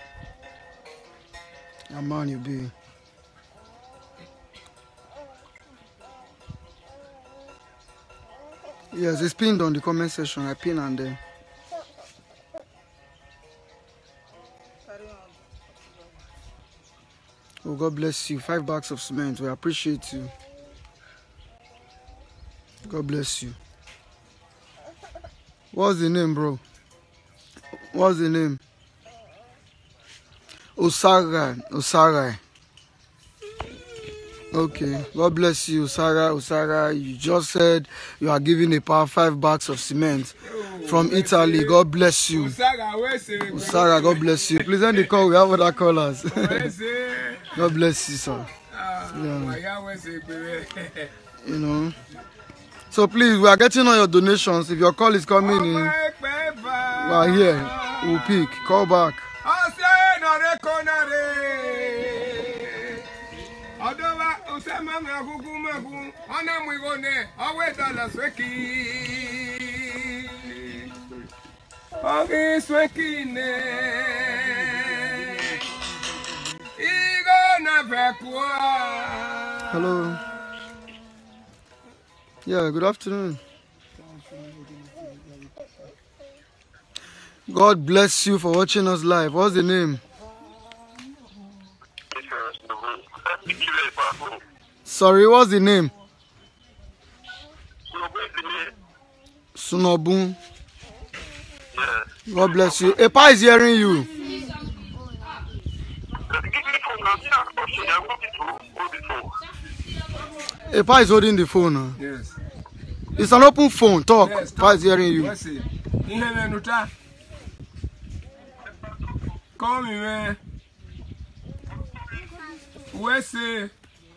A man you be. Yes, it's pinned on the comment section. I pin and then. Oh, God bless you. 5 bags of cement. We appreciate you. God bless you. What's the name, bro? What's the name? Osara. Okay. God bless you, Osara. You just said you are giving a power 5 bags of cement from Italy. God bless you. Osara, God bless you. Please end the call. We have other callers. God bless you, sir. Yeah. You know. So please, we are getting all your donations. If your call is coming in, we are here. We'll pick. Call back. I say no reconare. Odova usema magugu magu. Ana mwigone. Aweta la sweki. Agi sweki ne. Igo na vekwa. Hello. Yeah, good afternoon. God bless you for watching us live. What's the name? Sorry, what's the name? Sunobun. God bless you. Epa is hearing you. Epa is holding the phone. Yes. It's an open phone. Talk. Yes, Epa is hearing you. Call me, man. Where's it?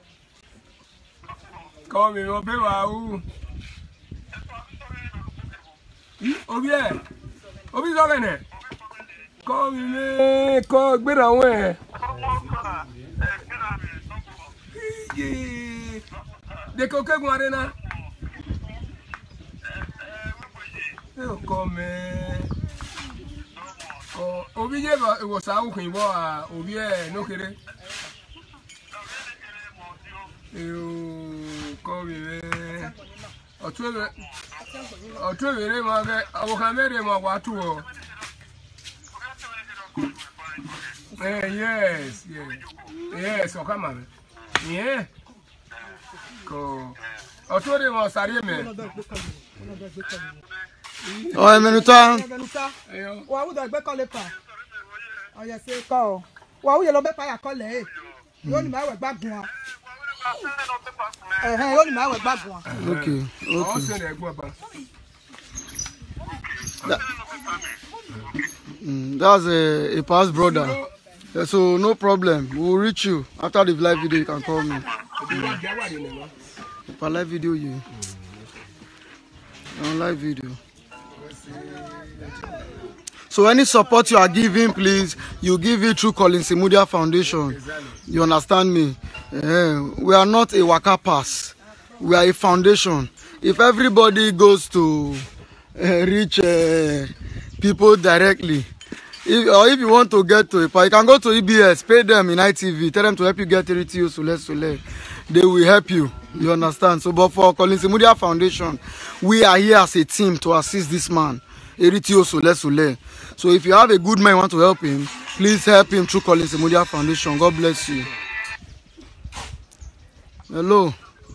Call me, my baby. Oh, yeah. Oh, he's over there. Call me, man. Call me, away. The coca guarena. Come, oh, Obi it was out when you were Obi, no kidding. You call me, or two, I will come in my water. Yes, yes, oh, come on. Yeah, go. I told him I was sorry, man. Oh, Menuta. Wa wo do gbe ko le pa. O ye se ko. Wa wo ye lo be pa ya ko le. Yo ni ma we gbagun wa. Yo ni ma we gbagun wa. Okay. That's a past brother. So no problem. We'll reach you after the live video. You can call me. For live video, you on live video. So any support you are giving, please, you give it through Collins Imudia Foundation. You understand me? We are not a waka pass. We are a foundation. If everybody goes to reach people directly, if you want to get to it, you can go to EBS, pay them in ITV, tell them to help you get 30 Sule. They will help you. You understand? So, but for Collins Imudia Foundation, we are here as a team to assist this man. Eritio Sule. So if you have a good man want to help him, please help him through Collins Imudia Foundation. God bless you. Hello.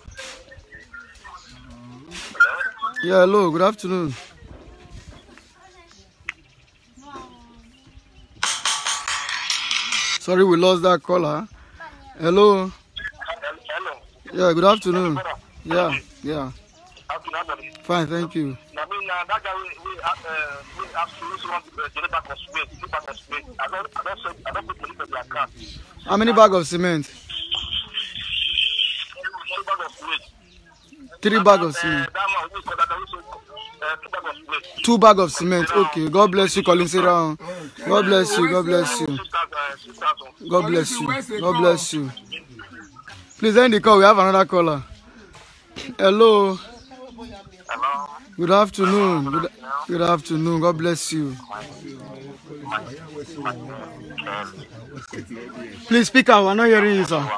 Yeah, hello. Good afternoon. Sorry, we lost that caller. Hello. Yeah, good afternoon. Yeah. Fine, thank you. How many bags of cement? 3 bags of cement. 2 bags of cement. Okay. God bless you, Collins. God bless you. God bless you. God bless you. God bless you. Please end the call. We have another caller. Hello. Hello. Good afternoon. Good afternoon. God bless you. Please speak out. I'm not hearing you, sir. I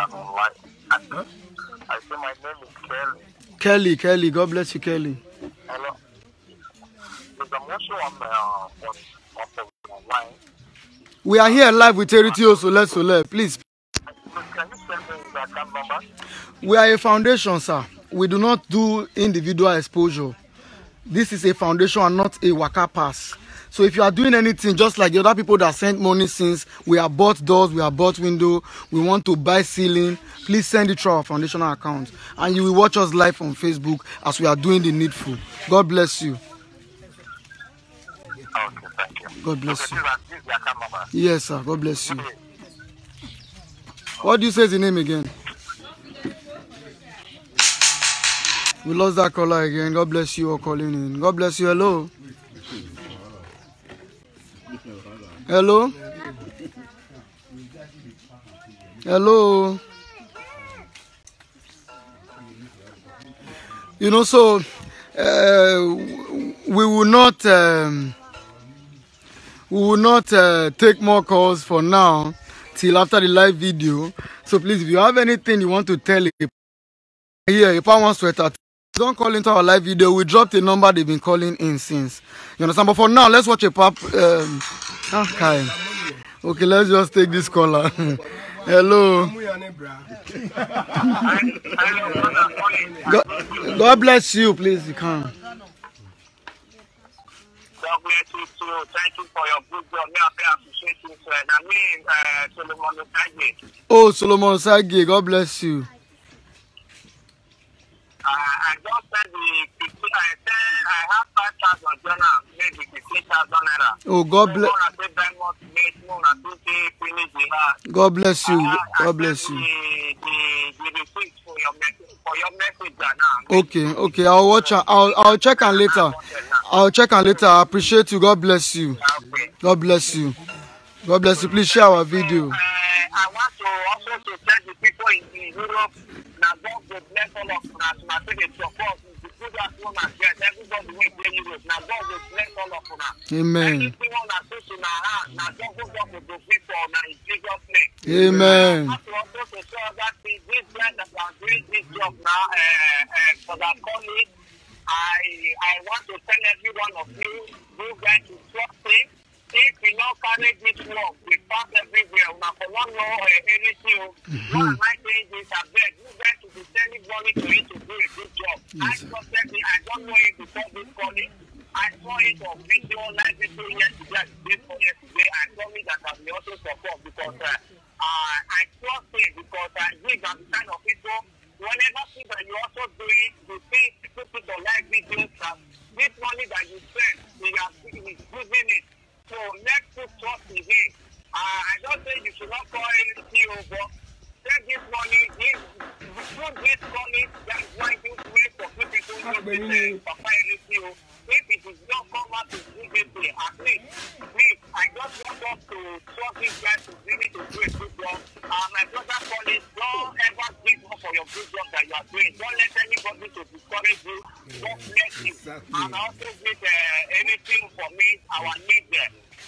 say my name is Kelly. Kelly. God bless you, Kelly. Hello. I'm also online. We are here live with Eritio Sule. Please. Can you send me the account number? We are a foundation, sir. We do not do individual exposure. This is a foundation and not a waka pass. So if you are doing anything, just like the other people that sent money since, we have bought doors, we have bought window, we want to buy ceiling, please send it through our foundational account. And you will watch us live on Facebook as we are doing the needful. God bless you. Okay, thank you. God bless you. This is the account number. Yes, sir. God bless you. What do you say the name again? We lost that caller again. God bless you for calling in. God bless you. Hello. Hello? Hello? You know, so we will not take more calls for now till after the live video. So please, if you have anything you want to tell here, if I want sweater, don't call into our live video. We dropped a number they've been calling in since. You understand? But for now, let's watch a pop. Okay, let's just take this caller. Hello. God bless you, please. You can. God bless you too. Thank you for your good job. I appreciate you, sir. Solomon Osage. Oh, Solomon Osage. God bless you. I just said I have 5,000 journal, maybe 15,000 naira. Oh, God bless. God bless you. God bless you. Okay. I'll watch. I'll check on later. I appreciate you. God bless you. God bless you. God bless you. Please share our video. I want to also to tell the people in Europe that God will bless all of us. Now, say they support the good as one as yes. Everybody will play Europe. Now, God will bless all of us. Amen. Anything on that in our hand, now God will go to people now in Jesus' name. Amen. I want to also to show that these guys that are doing this job now for their colleagues, I want to tell every one of you guys to trust him. If you not carry this work, we pass everywhere. We not know anything. What am I saying this? I beg you guys to be sending money to it to do a good job. Yes. I don't know it before this calling. I saw it on video, live video yesterday. I saw me that I will also support because I trust it because these are the kind of people. Whenever people you also do it, you see people put on live videos. This money that you spend, we are giving it. So let's put trust in him. I don't say you should not call any CEO, but take this money, put this money, that's why you wait for people to use Papa NCO. If it is not come out to do this way, at least, please, I just want us to trust these guys to really to do a good job. My brother colleagues, don't ever give up for your good job that you are doing. Don't let anybody to discourage you. God bless you. Exactly. And also give anything for me, our need there.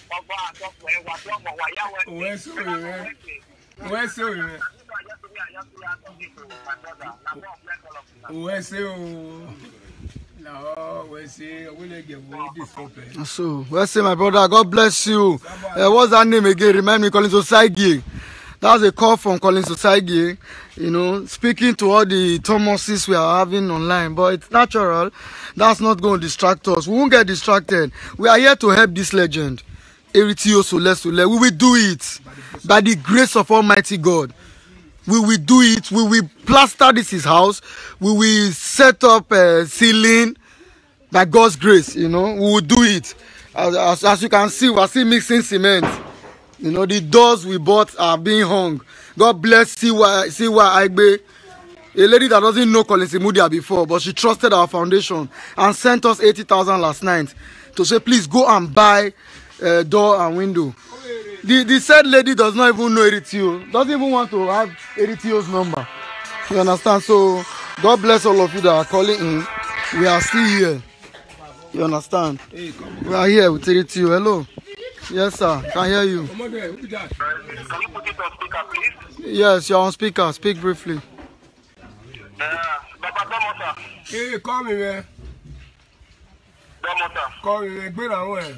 So, well, say my brother, God bless you. What's that name again? Remind me, Collins Osage. That's a call from Collins Osage, you know, speaking to all the Thomases we are having online. But it's natural. That's not going to distract us. We won't get distracted. We are here to help this legend. Eritio Sole Sole. We will do it by the grace of Almighty God. We will do it. We will plaster this his house. We will set up a ceiling by God's grace. You know, we will do it. As you can see, we are still mixing cement. You know, the doors we bought are being hung. God bless Siwa Aigbe, a lady that doesn't know Collins Imudia before, but she trusted our foundation and sent us 80,000 last night to say, please go and buy door and window. The said lady does not even know Eritio, doesn't even want to have Eritio's number. You understand? So God bless all of you that are calling in. We are still here. You understand? We are here with Eritio. Hello. Yes, sir. Can hear you. Can you put it on speaker, please? Yes, you're on speaker. Speak briefly. Hey, call me, man. Call me, man. Bring on one.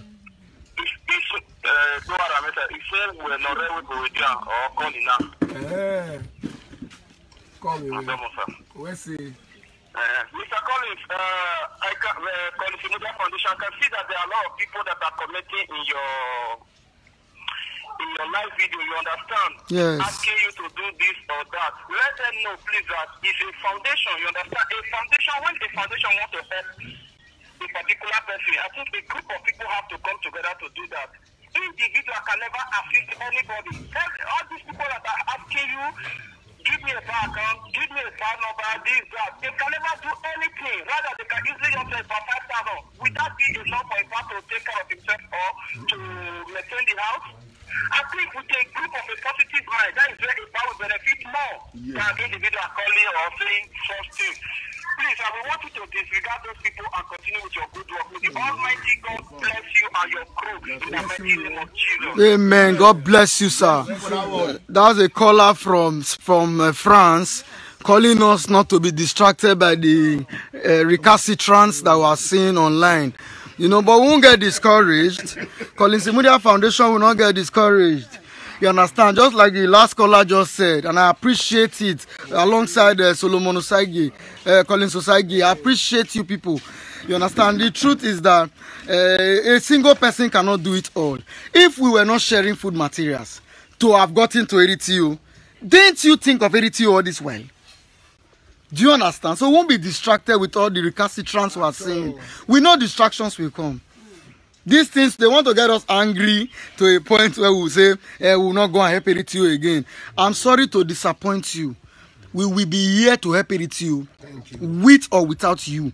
Call me, man. Let's see. Mr. Collins, Collins Imudia Foundation, I can see that there are a lot of people that are commenting in your live video, you understand? Yes. Asking you to do this or that. Let them know, please, that it's a foundation, you understand? A foundation, when a foundation wants to help a particular person, I think a group of people have to come together to do that. Individual can never assist anybody. All these people that are asking you, give me a bank account, give me a bad number, this, that. They can never do anything. Rather, they can easily just say for 5,000 without being enough for a man to take care of himself or to maintain the house. I think with a group of a positive mind, that is where a man will benefit more than individual calling or saying something. Please, I will want you to disregard those people and continue with your good work. May the Almighty God bless you and your crew in the mighty name of Jesus. Amen. God bless you, sir. That's a caller from France, calling us not to be distracted by the recalcitrants that we are seeing online. You know, but we won't get discouraged. Collins Imudia Foundation will not get discouraged. You understand? Just like the last caller just said, and I appreciate it alongside Solomon Osaigi, Collins Osaigi. I appreciate you people. You understand? The truth is that a single person cannot do it all. If we were not sharing food materials to have gotten to ADTO, didn't you think of ADTO all this while? Do you understand? So we won't be distracted with all the recalcitrants we are saying. We know distractions will come. These things, they want to get us angry to a point where we'll say, we will not go and help ADTO again. I'm sorry to disappoint you. We will be here to help ADTO, with or without you.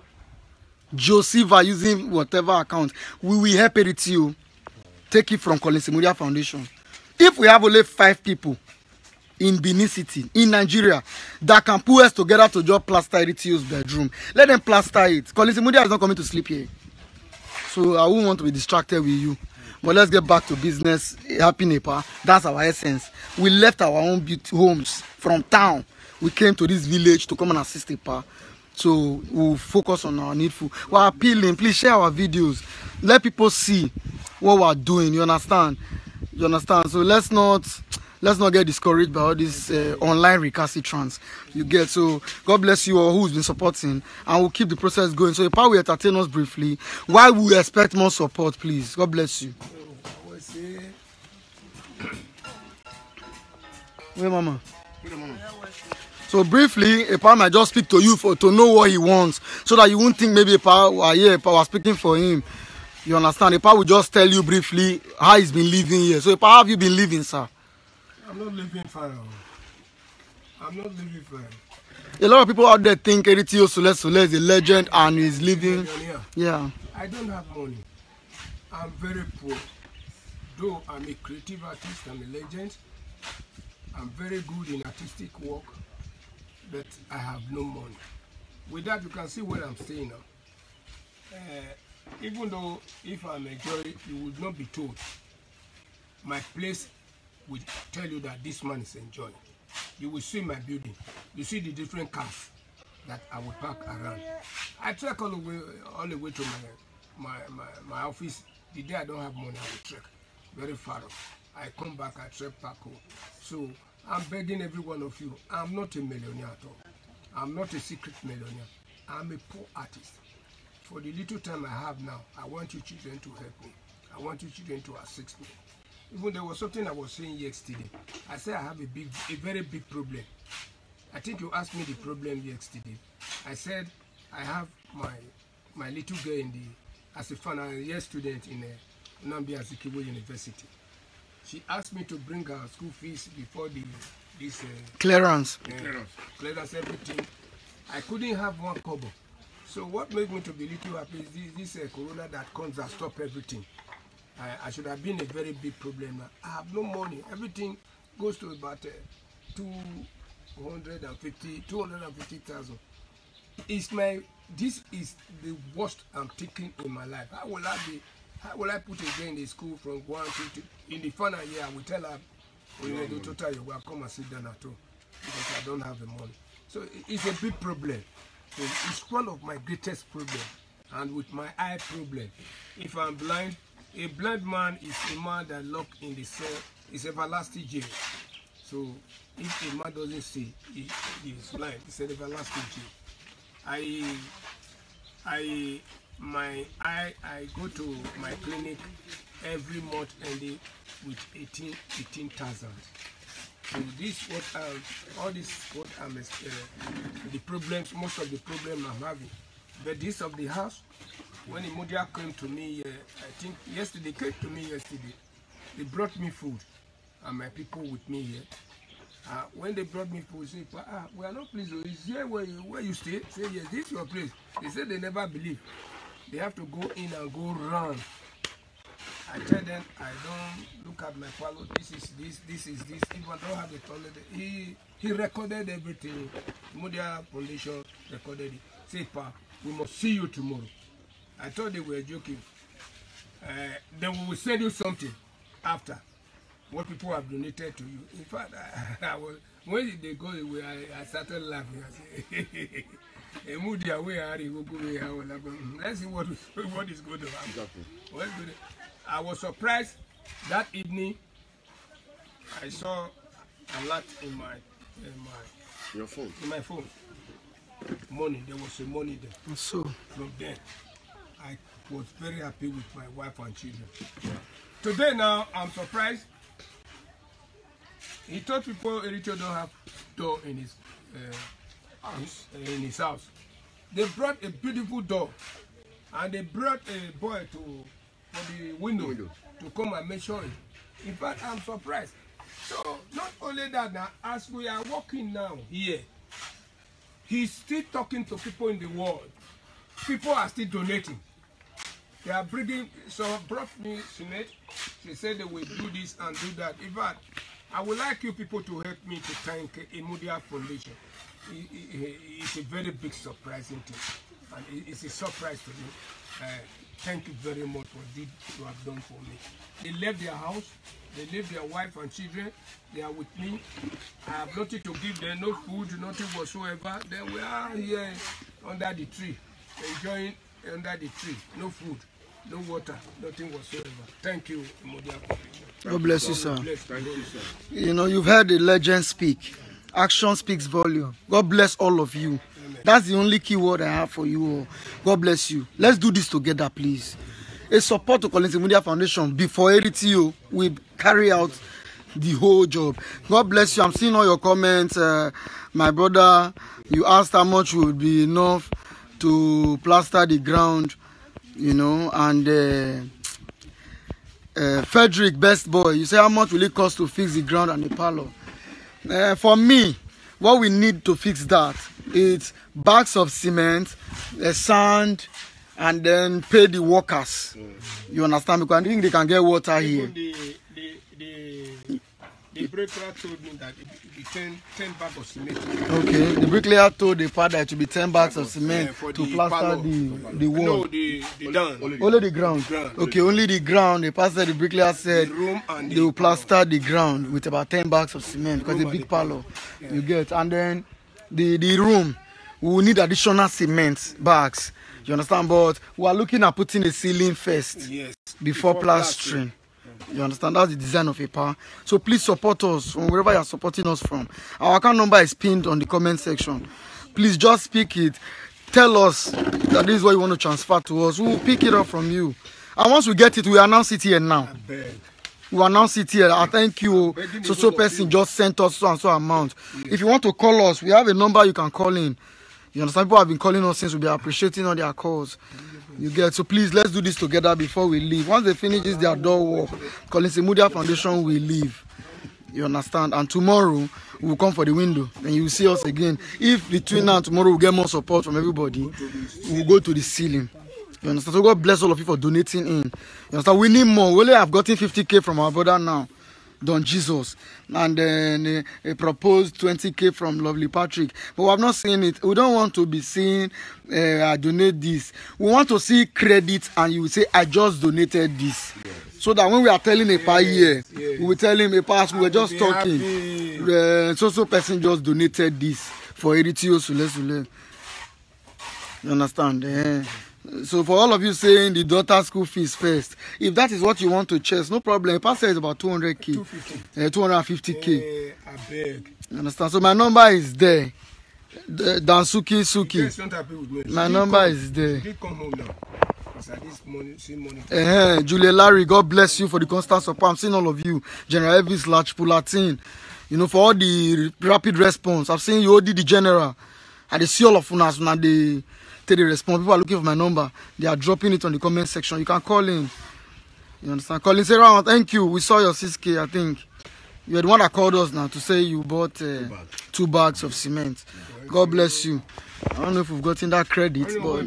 Joseph are using whatever account. We will help ADTO. Take it from Collins Imudia Foundation. If we have only 5 people in Benin City, in Nigeria, that can put us together to just plaster ADTO's bedroom, let them plaster it. Collins Imudia is not coming to sleep here. So I won't want to be distracted with you. But let's get back to business. Happy Nepal. That's our essence. We left our own homes from town. We came to this village to come and assist Nepal. So we'll focus on our needful. We're appealing. Please share our videos. Let people see what we're doing. You understand? You understand? So let's not get discouraged by all these online recalcitrants. You get? So God bless you all who's been supporting, and we'll keep the process going. So Nepal will entertain us briefly while we expect more support, please. God bless you. Where mama? So briefly, Nepal might just speak to you to know what he wants, so that you won't think maybe Nepal was speaking for him. You understand? Nepal will just tell you briefly how he's been living here. So Nepal, how have you been living, sir? I'm not living fine. I'm not living fine. A lot of people out there think ADTO Sule is a legend and is living. Yeah. I don't have money. I'm very poor. Though I'm a creative artist, I'm a legend. I'm very good in artistic work, but I have no money. With that, you can see where I'm staying now. Even though if I'm enjoying, you would not be told. My place will tell you that this man is enjoying. You will see my building. You see the different cars that I will park around. I trek all the way to my office. The day I don't have money, I will trek very far off. I come back, I trek back home. So I'm begging every one of you. I'm not a millionaire at all. I'm not a secret millionaire. I'm a poor artist. For the little time I have now, I want you children to help me. I want you children to assist me. Even there was something I was saying yesterday. I said I have a very big problem. I think you asked me the problem yesterday. I said I have my little girl as a final year student in Nnamdi Azikiwe University. She asked me to bring her school fees before this clearance, everything. I couldn't have one kobo. So what made me to be little happy is this corona that comes and stop everything. I should have been a very big problem now. I have no money. Everything goes to about 250,000. This is the worst I'm taking in my life. How will I put a girl in the school from 1 to 2? In the final year, I will tell her, you total, you will come and sit down at home because I don't have the money. So it's a big problem. So it's one of my greatest problems. And with my eye problem, if I'm blind, a blind man is a man that locked in the cell, is everlasting jail. So if a man doesn't see, he is blind. It's an everlasting jail. I go to my clinic every month ending with 18,000. So this the problems, most of the problem I'm having. But this of the house, when Imudia came to me, I think yesterday, they brought me food and my people with me here. When they brought me food, say, we are not pleased. Is here where you stay? Say, yes, this is your place. They said they never believe. They have to go in and go round. I tell them, I don't look at my follow. This is this. If I don't have a toilet, he recorded everything. Mudia Foundation recorded it. Say, Pa, we must see you tomorrow. I thought they were joking. Then we will send you something after what people have donated to you. In fact, I was, when they go away, I started laughing. I said, let's see what is going to happen. I was surprised that evening. I saw a lot in my phone. Money, there was some money there. So from then, I was very happy with my wife and children. Today now, I'm surprised. He told people Eritrea don't have door in his house. They brought a beautiful door, and they brought a boy for the window to come and make sure it. In fact, I'm surprised. So not only that, now as we are walking now here, he's still talking to people in the world. People are still donating. They are bringing. So brought me Sinead. She said they will do this and do that. In fact, I would like you people to help me to thank Imudia Foundation. It's a very big surprising thing, and it's a surprise to me. Thank you very much for what you have done for me. They left their house, they left their wife and children. They are with me. I have nothing to give them, no food, nothing whatsoever. Then we are here under the tree, enjoying under the tree. No food, no water, nothing whatsoever. Thank you, Imudia Foundation. God bless you, sir. Thank you, sir. You know, you've heard the legend speak. Action speaks volume. God bless all of you. Amen. That's the only key word I have for you all. God bless you. Let's do this together, please. A support to Collins Media Foundation before ADTO we carry out the whole job. God bless you. I'm seeing all your comments. My brother, you asked how much would be enough to plaster the ground, you know, and Frederick, best boy, you say how much will it cost to fix the ground and the parlor? For me, what we need to fix that is bags of cement, sand, and then pay the workers. You understand? Because I think they can get water here. The bricklayer told me that it would be 10 bags of cement. Okay, the bricklayer told the father it would be 10 bags of cement to plaster the wall. No, the ground. Only the ground. Okay, only the ground. The pastor, the bricklayer said they will plaster the ground with about 10 bags of cement because it's a big parlor. Yeah. You get, and then the room, we will need additional cement bags. You understand? But we are looking at putting a ceiling first, yes, before plastering. You understand? That's the design of a power. So please support us from wherever you are supporting us from. Our account number is pinned on the comment section. Please just speak it. Tell us that this is what you want to transfer to us. We will pick it up from you. And once we get it, we announce it here now. We announce it here. I thank you. So person just sent us so and so amount. If you want to call us, we have a number you can call in. You understand? People have been calling us since. We'll be appreciating all their calls. You get, so please let's do this together before we leave. Once they finish their door work, Collins Media Foundation will leave. You understand? And tomorrow we'll come for the window and you will see us again. If between now and tomorrow we get more support from everybody, we'll go to the ceiling. You understand? So God bless all of you for donating in. You understand? We need more. We only have gotten 50K from our brother now, Don Jesus, and then a proposed 20K from Lovely Patrick. But we have not seen it. We don't want to be seeing I donate this. We want to see credit and you will say I just donated this. Yes. So that when we are telling a pa here, we will tell him a pass, we were just talking. So person just donated this for Eritio Sule. You understand? So for all of you saying the daughter's school fees first, if that is what you want to chase, no problem. Pastor is about 200K, 250K. I beg. You understand? So my number is there. Dansuki. My number is there. Come home now. Julia Larry, God bless you for the constant support. I'm seeing all of you. General Elvis Large Pulatin. You know, for all the rapid response. I've seen you, OD the General. I see all of us now. They take the response. People are looking for my number. They are dropping it on the comment section. You can call in. You understand? Calling Sarah, thank you. We saw your 6K, I think. You're the one that called us now to say you bought 2 bags of cement. God bless you. I don't know if we've gotten that credit, but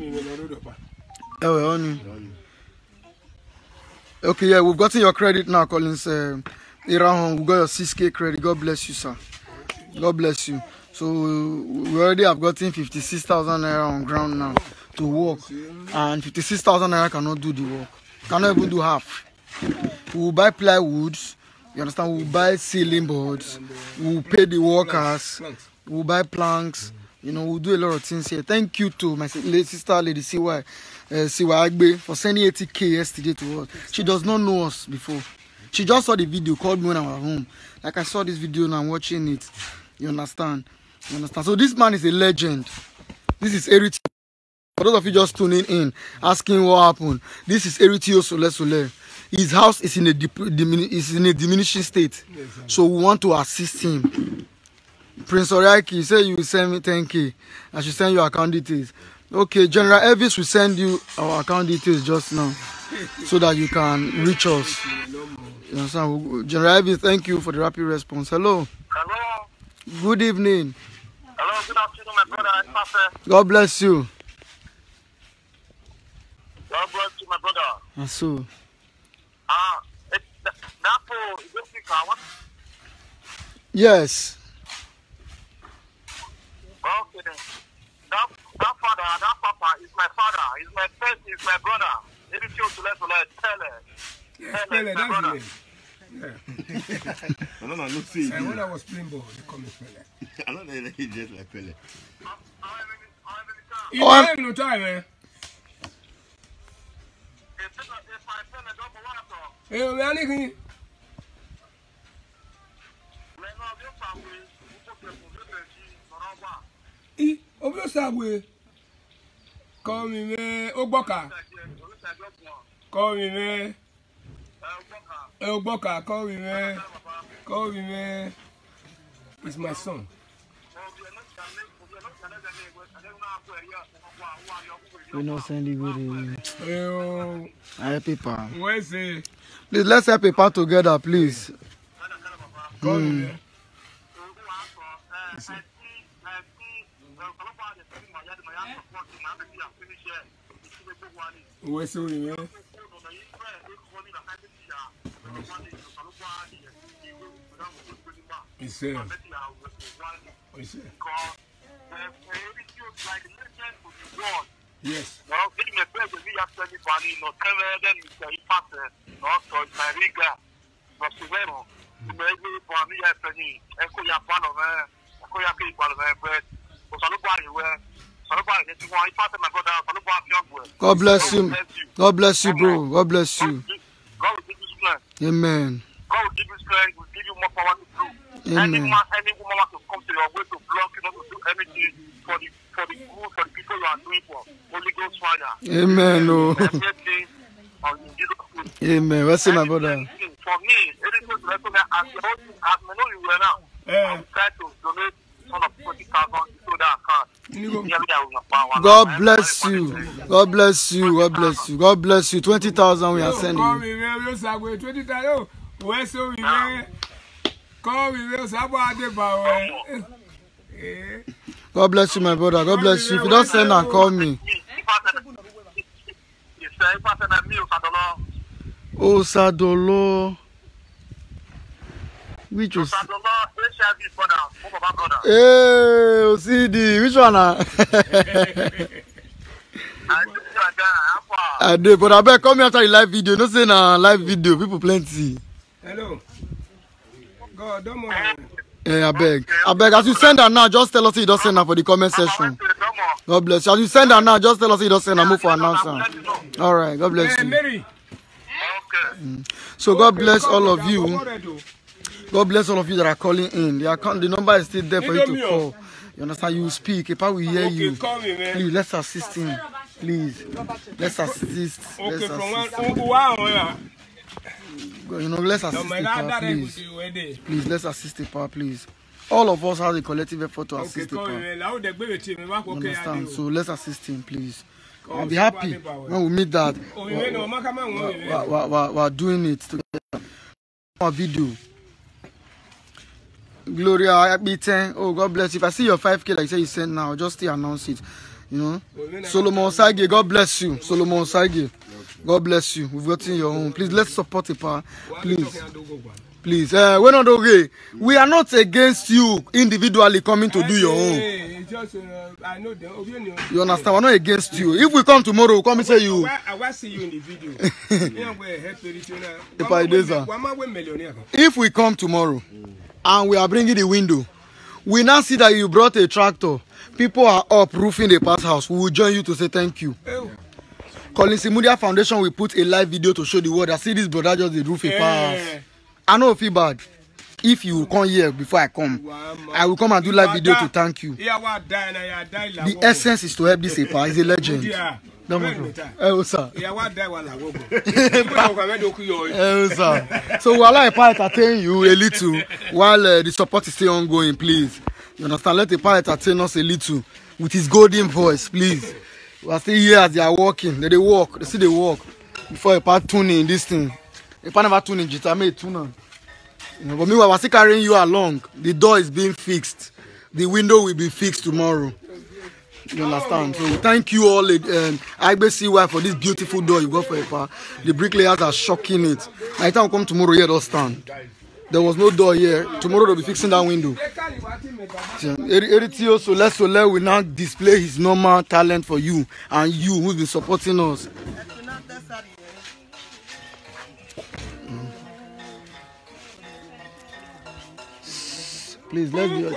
okay, yeah, we've gotten your credit now, Collins. We got your 6K credit. God bless you, sir. God bless you. So we already have gotten 56,000 naira on ground now to work, and 56,000 naira cannot do the work. Cannot even do half. We will buy plywoods. You understand? We will buy ceiling boards. We will pay the workers. We will buy planks. You know, we'll do a lot of things here. Thank you to my sister, Lady CY Agbe, for sending 80K yesterday to us. She does not know us before. She just saw the video, called me when I was home. Like, I saw this video and I'm watching it. You understand? You understand? So this man is a legend. This is Eritio. For those of you just tuning in, asking what happened, this is Eritio Sole Sole. His house is in a diminishing state. Yes, so we want to assist him. Prince Oriaki said you will send me 10K. I should send you account details. Okay, General Elvis will send you our account details just now so that you can reach us. You understand? General Elvis, thank you for the rapid response. Hello. Hello. Good evening. Hello, good afternoon, my brother. God bless you. God bless you, my brother. And so. Yes. Okay then. That father, that papa is my father. He's my first, he's my brother. Maybe you to let tell her. Yes, Pele, that's brother. Yeah. I don't know, look, see. When I was playing ball, they call me Pele. I don't know, he just like Pele. You don't have no time, eh? Hey, we are making. Obio Sabwe. Call me, man. Ogboka. Call me, man. Ogboka, call me, man. Call me, man. It's my son. We not sending video. I people. Where's it? Please, let's help people together, please. Call me, man. Where's it, man? It's it. Yes. Now, getting a place to be actually funny, no then it's a pattern, also it's my riga, no Suveno, maybe for me, I penny, and could have one of her, I could have people of her, but for somebody where somebody that you want to pass my brother, God bless you. God bless you, bro. God bless you. God will give you strength. Amen. God will give you strength, will give you more power to do. Amen. Any woman wants to come to your way to block you, not to do anything for the good, for the people you are doing for. Holy Ghost fire. Amen. Oh. Everything on Jesus' name. Amen. What's my brother? For me, anything to let me know, as I know you were now, I will try to donate some of 20,000 to that account. God bless you. God bless you. God bless you. God bless you. 20,000 we are sending. Call me, man. 20,000. Where's so we man? Call me, man. God bless you, my brother. God bless you. If you don't send and call me. Oh, Sadolo. Which was? Hey, OCD. Which one? I did, but I bet come here after the live video. No say na live video. People plenty. Hello. God, don't worry. I beg. As you send her now, just tell us you don't send her for the comment section. God bless you. As you send her now, just tell us you don't send her. Move for announcement. All right. God bless you. So God bless all of you. God bless all of you that are calling in. The number is still there for you to call. You understand? You speak. If I will hear you, please let's assist him. Please, let's assist. Okay, you know, let's assist the power, please. Please, let's assist the power, please. All of us have a collective effort to assist the power. You understand? So let's assist him, please. I'll be happy when we meet that. We're doing it together. Our video. Gloria B10. Oh, God bless you. If I see your 5K like say you sent now, I'll just still announce it. You know? Solomon Sage, God bless you. Solomon Sage, God bless you. We've gotten your own. Please, let's support the power. Please. Please. We're not okay. We are not against you individually coming to do your own. You understand? We're not against you. If we come tomorrow, we'll come and say you. I will see you in the video. If we come tomorrow and we are bringing the window, we now see that you brought a tractor. People are up roofing the past house. We will join you to say thank you. Collins Imudia Foundation will put a live video to show the world. I see this brother just the roof a pass. I know feel bad. If you come here before I come, I will come and do live video to thank you. The essence is to help this Epa. He's a legend. Sir. Sir. So we'll allow Epa entertain you a little while the support is still ongoing, please. You understand? Let Epa entertain us a little with his golden voice, please. We are still here as they are walking. They walk. They see they walk before Epa tune in this thing. Epa never tune in. Jita may tune on. You know, but meanwhile, we're still carrying you along. The door is being fixed. The window will be fixed tomorrow. You understand? So thank you all, IBCY, for this beautiful door you got for Epa. The bricklayers are shocking it. By the time we come tomorrow, here don't stand. There was no door here. Tomorrow they'll be fixing that window. So let's will now display his normal talent for you and you who's been supporting us. Please, let's be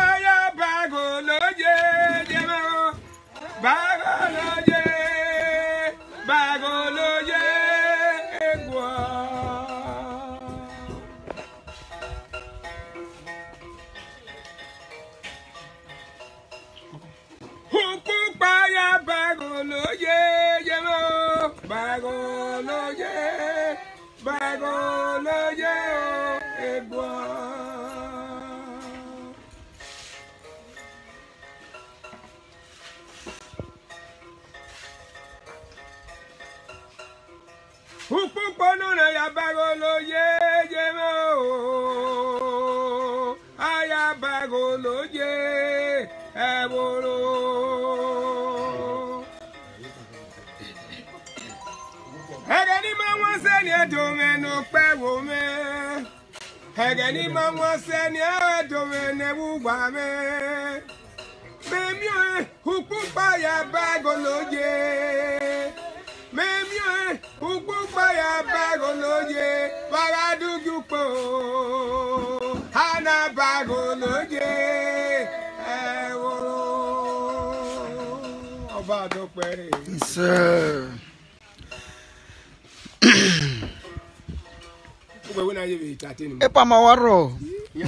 Epa Mawaro. We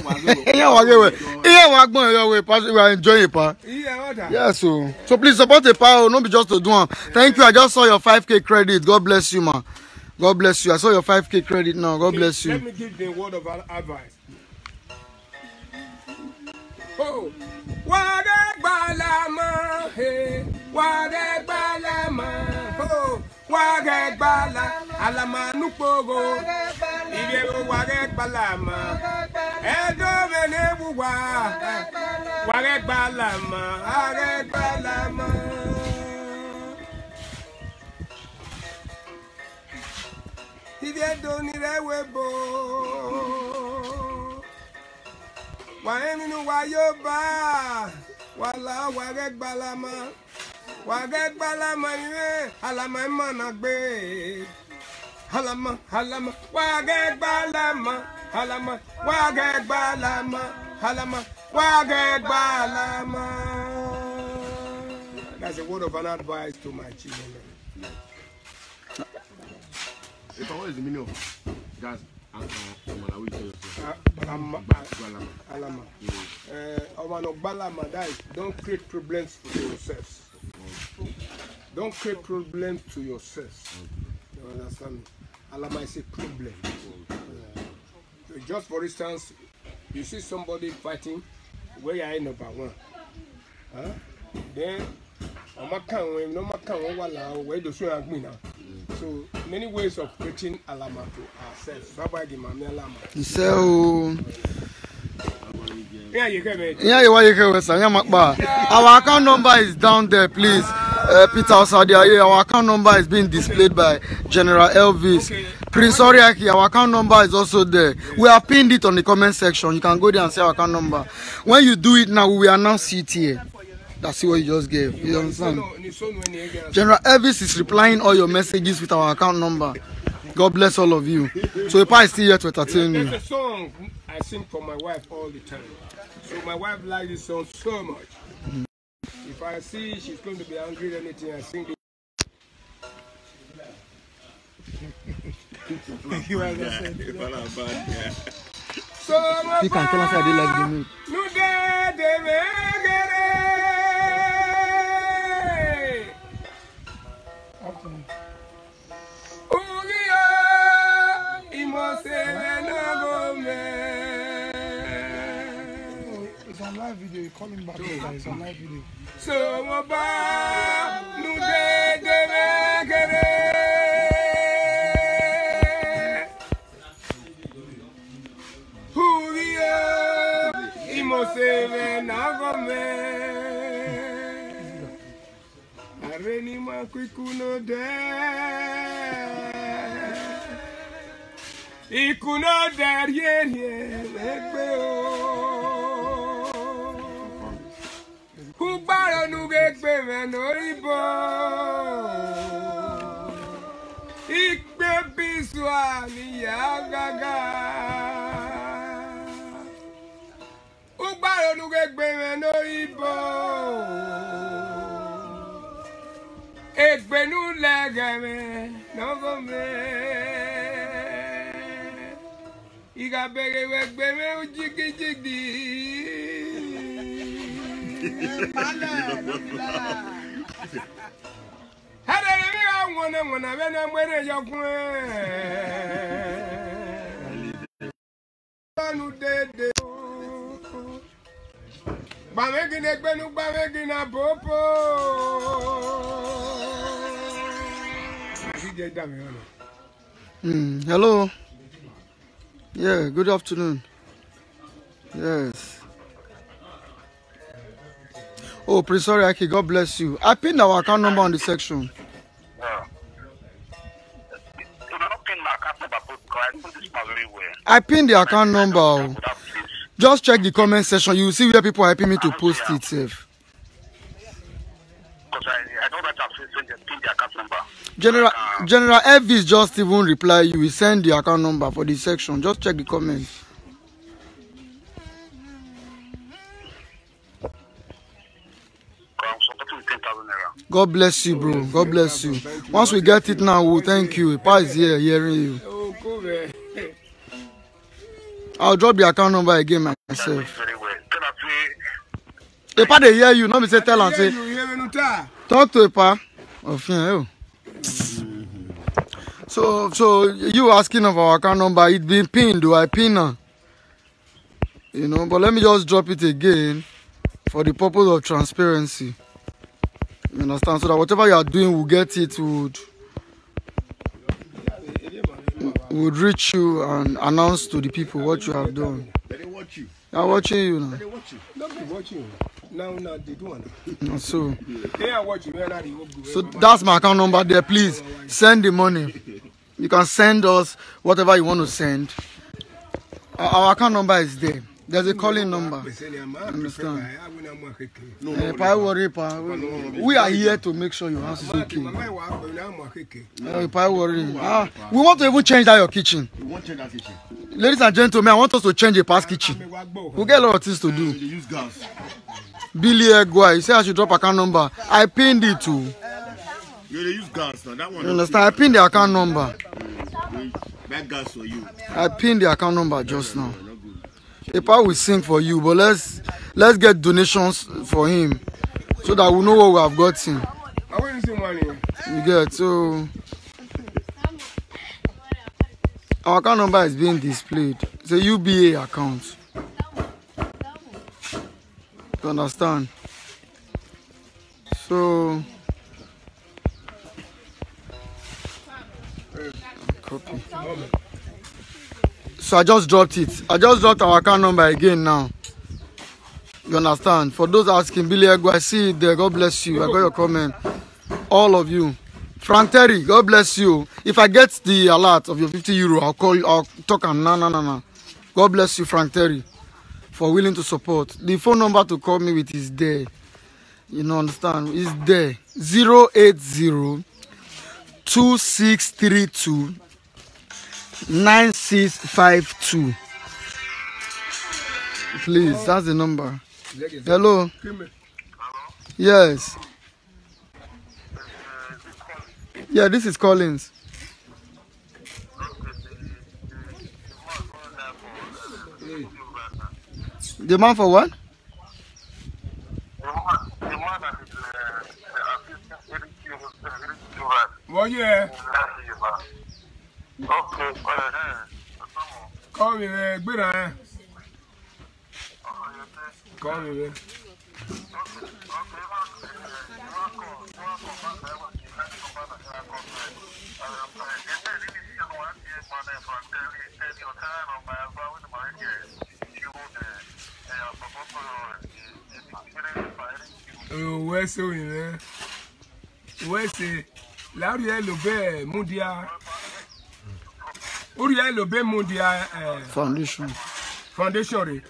are enjoying Epa. Yeah, so please support Epa. Not be just to do one. Thank you. I just saw your 5K credit. God bless you, man. God bless you. I saw your 5K credit now. God bless you. Let me give the word of advice. Oh, Wade Balama, hey, Wade Balama, oh, Wade Bala, Alama Nupogo, Ibe Wade Balama, Edo Venebuwa, Wade Balama, Wade Balama. Ibe Doni Rewebo. Waeminu wayoba wala wagek balama ye alama managbe halama wagek balama halama wagek balama. That's a word of an advice to my children. If I was the meaning of just Balama, that is, don't create problems for yourselves. Don't create problems to yourselves. You understand me? Alama is a problem. Just for instance, you see somebody fighting where you are number one. Then, so many ways of creating alama to ourselves. So Yeah, you can make. Yeah, why you here, sir? Our account number is down there, please. Peter Osadia, our account number is being displayed by General Elvis. Okay. Prince Oriaki, our account number is also there. We have pinned it on the comment section. You can go there and see our account number. When you do it now, we will announce it here. That's what you just gave. You understand? General Elvis is replying all your messages with our account number. God bless all of you. So Epa is still here to entertain you. There's a song I sing for my wife all the time. So my wife likes this song so much. If I see she's going to be angry or anything, I sing it. You can tell us how they like the mood. It's on live video. You call him back. It's on live video. So Hello. Yeah, good afternoon. Yes. Oh, Prince Oriaki, God bless you. I pinned our account number on the section. I pinned the account number. Just check the comment section. You will see where people are helping me to post it. Safe. I don't like to send the account number. General Elvis just even reply you. We send the account number for the section. Just check the comments. God bless you, bro. God bless you. Once we get it now, we'll thank you. Epa is here hearing you. I'll drop the account number again myself. Epa, they hear you. Not me say tell and say. Talk to Epa. So you asking of our account number? It been pinned. Do I pin her? You know, but let me just drop it again for the purpose of transparency. You understand? So that whatever you are doing will get it, would reach you and announce to the people what you have done. They watch you. They are watching you now. They watch you. Nobody watching you. Now they do it. So they are watching. So that's my account number there. Please send the money. You can send us whatever you want to send. Our account number is there. There's a calling number. Understand? We are here to make sure your house is okay. We want to even change that your kitchen. Ladies and gentlemen, I want us to change a past kitchen. We get a lot of things to do. Billy Egwa, you say I should drop account number. I pinned it too. You use gas now. That one. You understand? I pinned the account number. That gas for you. I pinned the account number just now. Epa will sing for you, but let's get donations for him so that we know what we have gotten. You get so our account number is being displayed. It's a UBA account. You understand? So copy. So I just dropped it. I just dropped our account number again now. You understand? For those asking, Billy Ego, I see it there. God bless you. I got your comment. All of you. Frank Terry, God bless you. If I get the alert of your 50 euro, I'll call you. I'll talk and no. God bless you, Frank Terry, for willing to support. The phone number to call me with is there. You know, understand? It's there. 080 2632 9652. Please, that's the number. Hello. Yes. Yeah, this is Collins. The man for what? Well, yeah. Call me, man. Good on. Call me, man. Where so man? Where say? Laurier Lobe Mundia. Uriel Lobe Mundia Foundation. Foundation.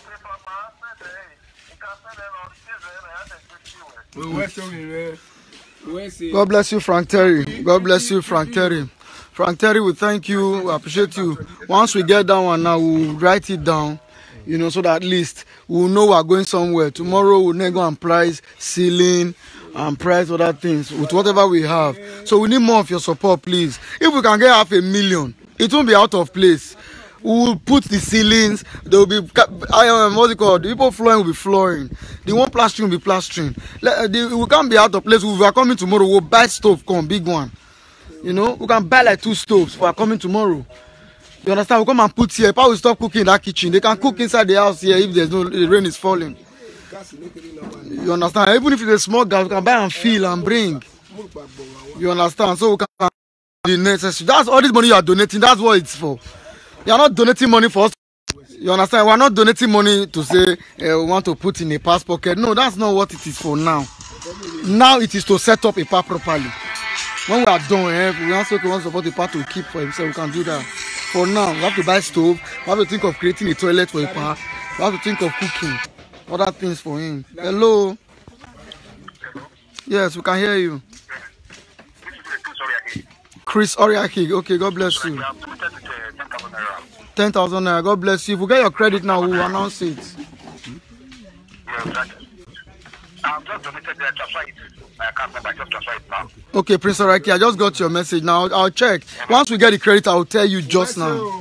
Where so man? Where say? God bless you, Frank Terry. God bless you, Frank Terry. Frank Terry, we thank you. We appreciate you. Once we get that one now, we'll write it down. You know, so that at least we'll know we're going somewhere. Tomorrow we'll then go and price ceiling and price other things with whatever we have. So we need more of your support, please. If we can get 500,000, it won't be out of place. We'll put the ceilings. There will be what's it called? The people flooring will be flooring. The one plastering will be plastering. We can't be out of place. If we are coming tomorrow, we'll buy stove, come big one. You know, we can buy like 2 stoves for coming tomorrow. You understand? We come and put here. If I will stop cooking in that kitchen, they can cook inside the house here if there's no the rain is falling. You understand? Even if it's a small gas, we can buy and fill and bring. You understand? So we can the necessary. That's all this money you are donating. That's what it's for. You are not donating money for us. You understand? We are not donating money to say we want to put in a pass pocket. No, that's not what it is for now. Now it is to set up a park properly. When we are done, we also want to support the park to keep for himself. We can do that. For now, we have to buy stove. We have to think of creating a toilet for a park. We have to think of cooking. Other things for him. Hello. Yes, we can hear you. Chris Oriaki. Okay, God bless you. 10,000 naira. God bless you. If we get your credit now, we'll announce it. I've just donated the transfer it. I can't remember. I just transfer it now. Okay, Prince Oraki, I just got your message now. I'll check. Once we get the credit, I'll tell you just now.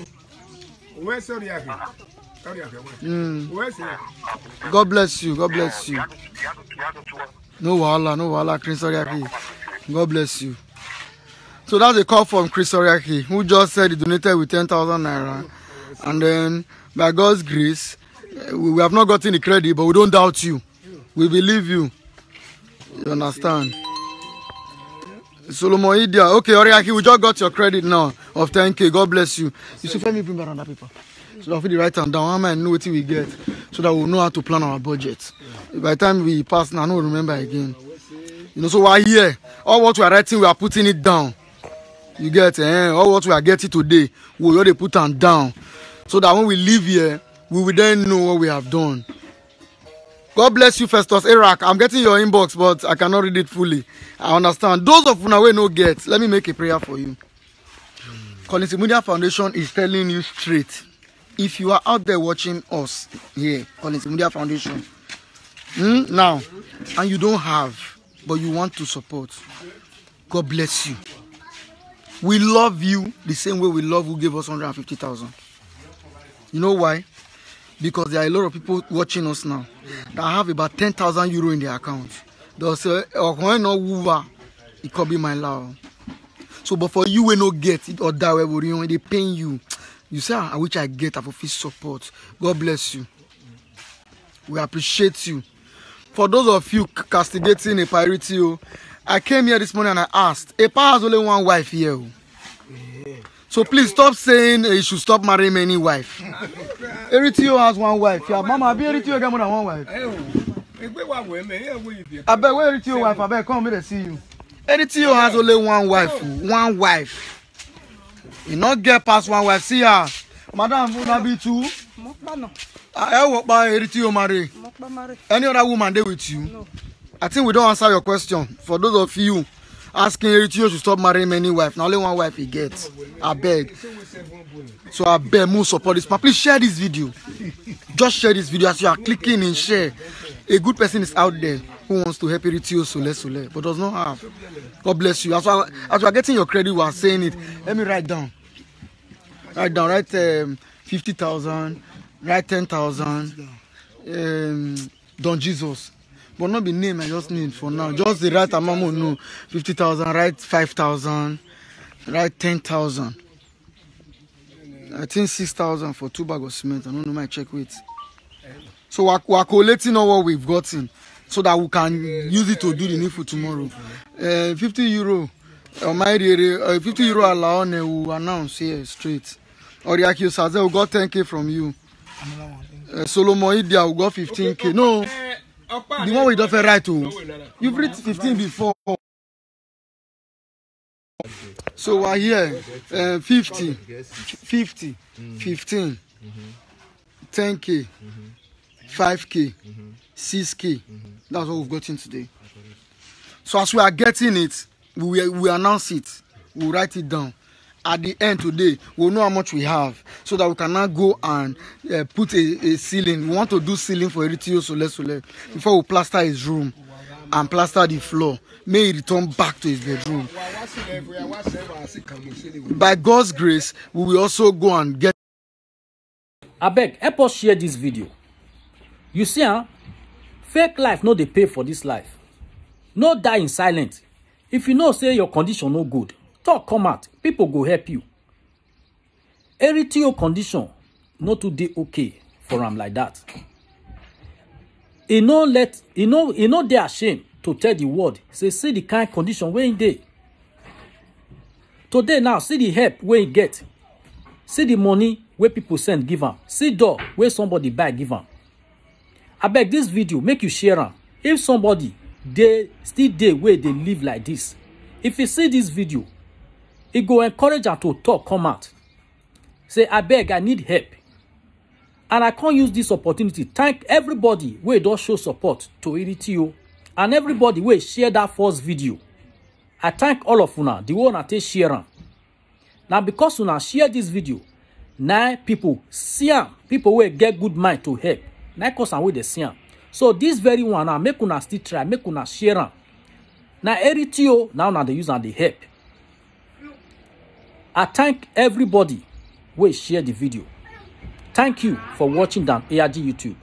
God bless you. God bless you. No wahala, Chris Oriaki. God bless you. So that's a call from Chris Oriaki, who just said he donated with 10,000 naira. And then, by God's grace, we have not gotten the credit, but we don't doubt you. We believe you. You understand? Solomon Idia. Okay, Oriaki, we just got your credit now of 10K. God bless you. You should let me bring around that paper. So that we write them down. How many know what we get? So that we'll know how to plan our budget. By the time we pass now, I don't remember again. You know, so we're here. All what we are writing, we are putting it down. You get all what we are getting today, we already put them down. So that when we leave here, we will then know what we have done. God bless you, Festus Iraq. I'm getting your inbox, but I cannot read it fully. I understand. Those of you who no get, let me make a prayer for you. Collins Imudia Foundation is telling you straight. If you are out there watching us here, Collins Imudia Foundation, now, and you don't have, but you want to support, God bless you. We love you the same way we love who gave us 150,000. You know why? Because there are a lot of people watching us now that have about 10,000 euro in their account. They'll say, oh, when no Uber, it could be my love. So, but for you, when no get it or that way, they paying you. You say, I wish I get a office support. God bless you. We appreciate you. For those of you castigating a priority, I came here this morning and I asked, a pa has only one wife here. So please stop saying you should stop marrying many wives. Eritio has one wife. Your mama be Eritio get more than one wife. I bet where Eritio wife, I bet come here to see you. Eritio has only one wife. One wife. You not get past one wife. See her. Madam, would not be two? I walk by Eritio marry. Any other woman there with you? No. I think we don't answer your question. For those of you asking Eritio to stop marrying many wives, now only one wife he gets. I beg. So I beg more support this. Please share this video. Just share this video as you are clicking and share. A good person is out there who wants to help Eritio Sole, but does not have. God bless you. As you are getting your credit, we are saying it. Let me write down. Write 50,000. Write 10,000. Don Jesus. But not be name I just need for now. Just the right amount, no. 50,000. Write 5,000. Write 10,000. I think 6,000 for 2 bags of cement. I don't know my check weight. So we're collating all what we've gotten so that we can use it to do the needful tomorrow. 50 euro. 50 euro allowed will announce here straight. Oriaki Saze we got 10k from you. Solomon Idia we got 15k. No, the one we don't feel right to. You've read 15 before. So we're here. 50, 15, 10k, 5k, 6k. That's what we've gotten today. So as we are getting it, we announce it. We write it down. At the end today, we'll know how much we have so that we can now go and put a ceiling. We want to do ceiling for Eritio Sole before we plaster his room and plaster the floor. May he return back to his bedroom. By God's grace, we will also go and get. I beg, help us share this video. You see, fake life no dey pay for this life. No die in silence. If you know say your condition no good, talk come out. People go help you. Eritio condition not to dey okay for him like that. He no dey ashamed to tell the world. Say see the kind condition where he dey. Today now see the help where he get. See the money where people send give him. See door where somebody buy give him. I beg this video make you share am. If somebody they still dey where they live like this, if you see this video, it go encourage them to talk, come out. Say, I beg, I need help. And I can't use this opportunity. Thank everybody where don't show support to Eritio. And everybody where share that first video. I thank all of una, the one that take share them. Now because una share this video, now people see am, people will get good mind to help. Now cause and way they see am. So this very one now make una still try, make una share am. Now Eritio, now they use and they help. I thank everybody who share the video. Thank you for watching Dan ARG YouTube.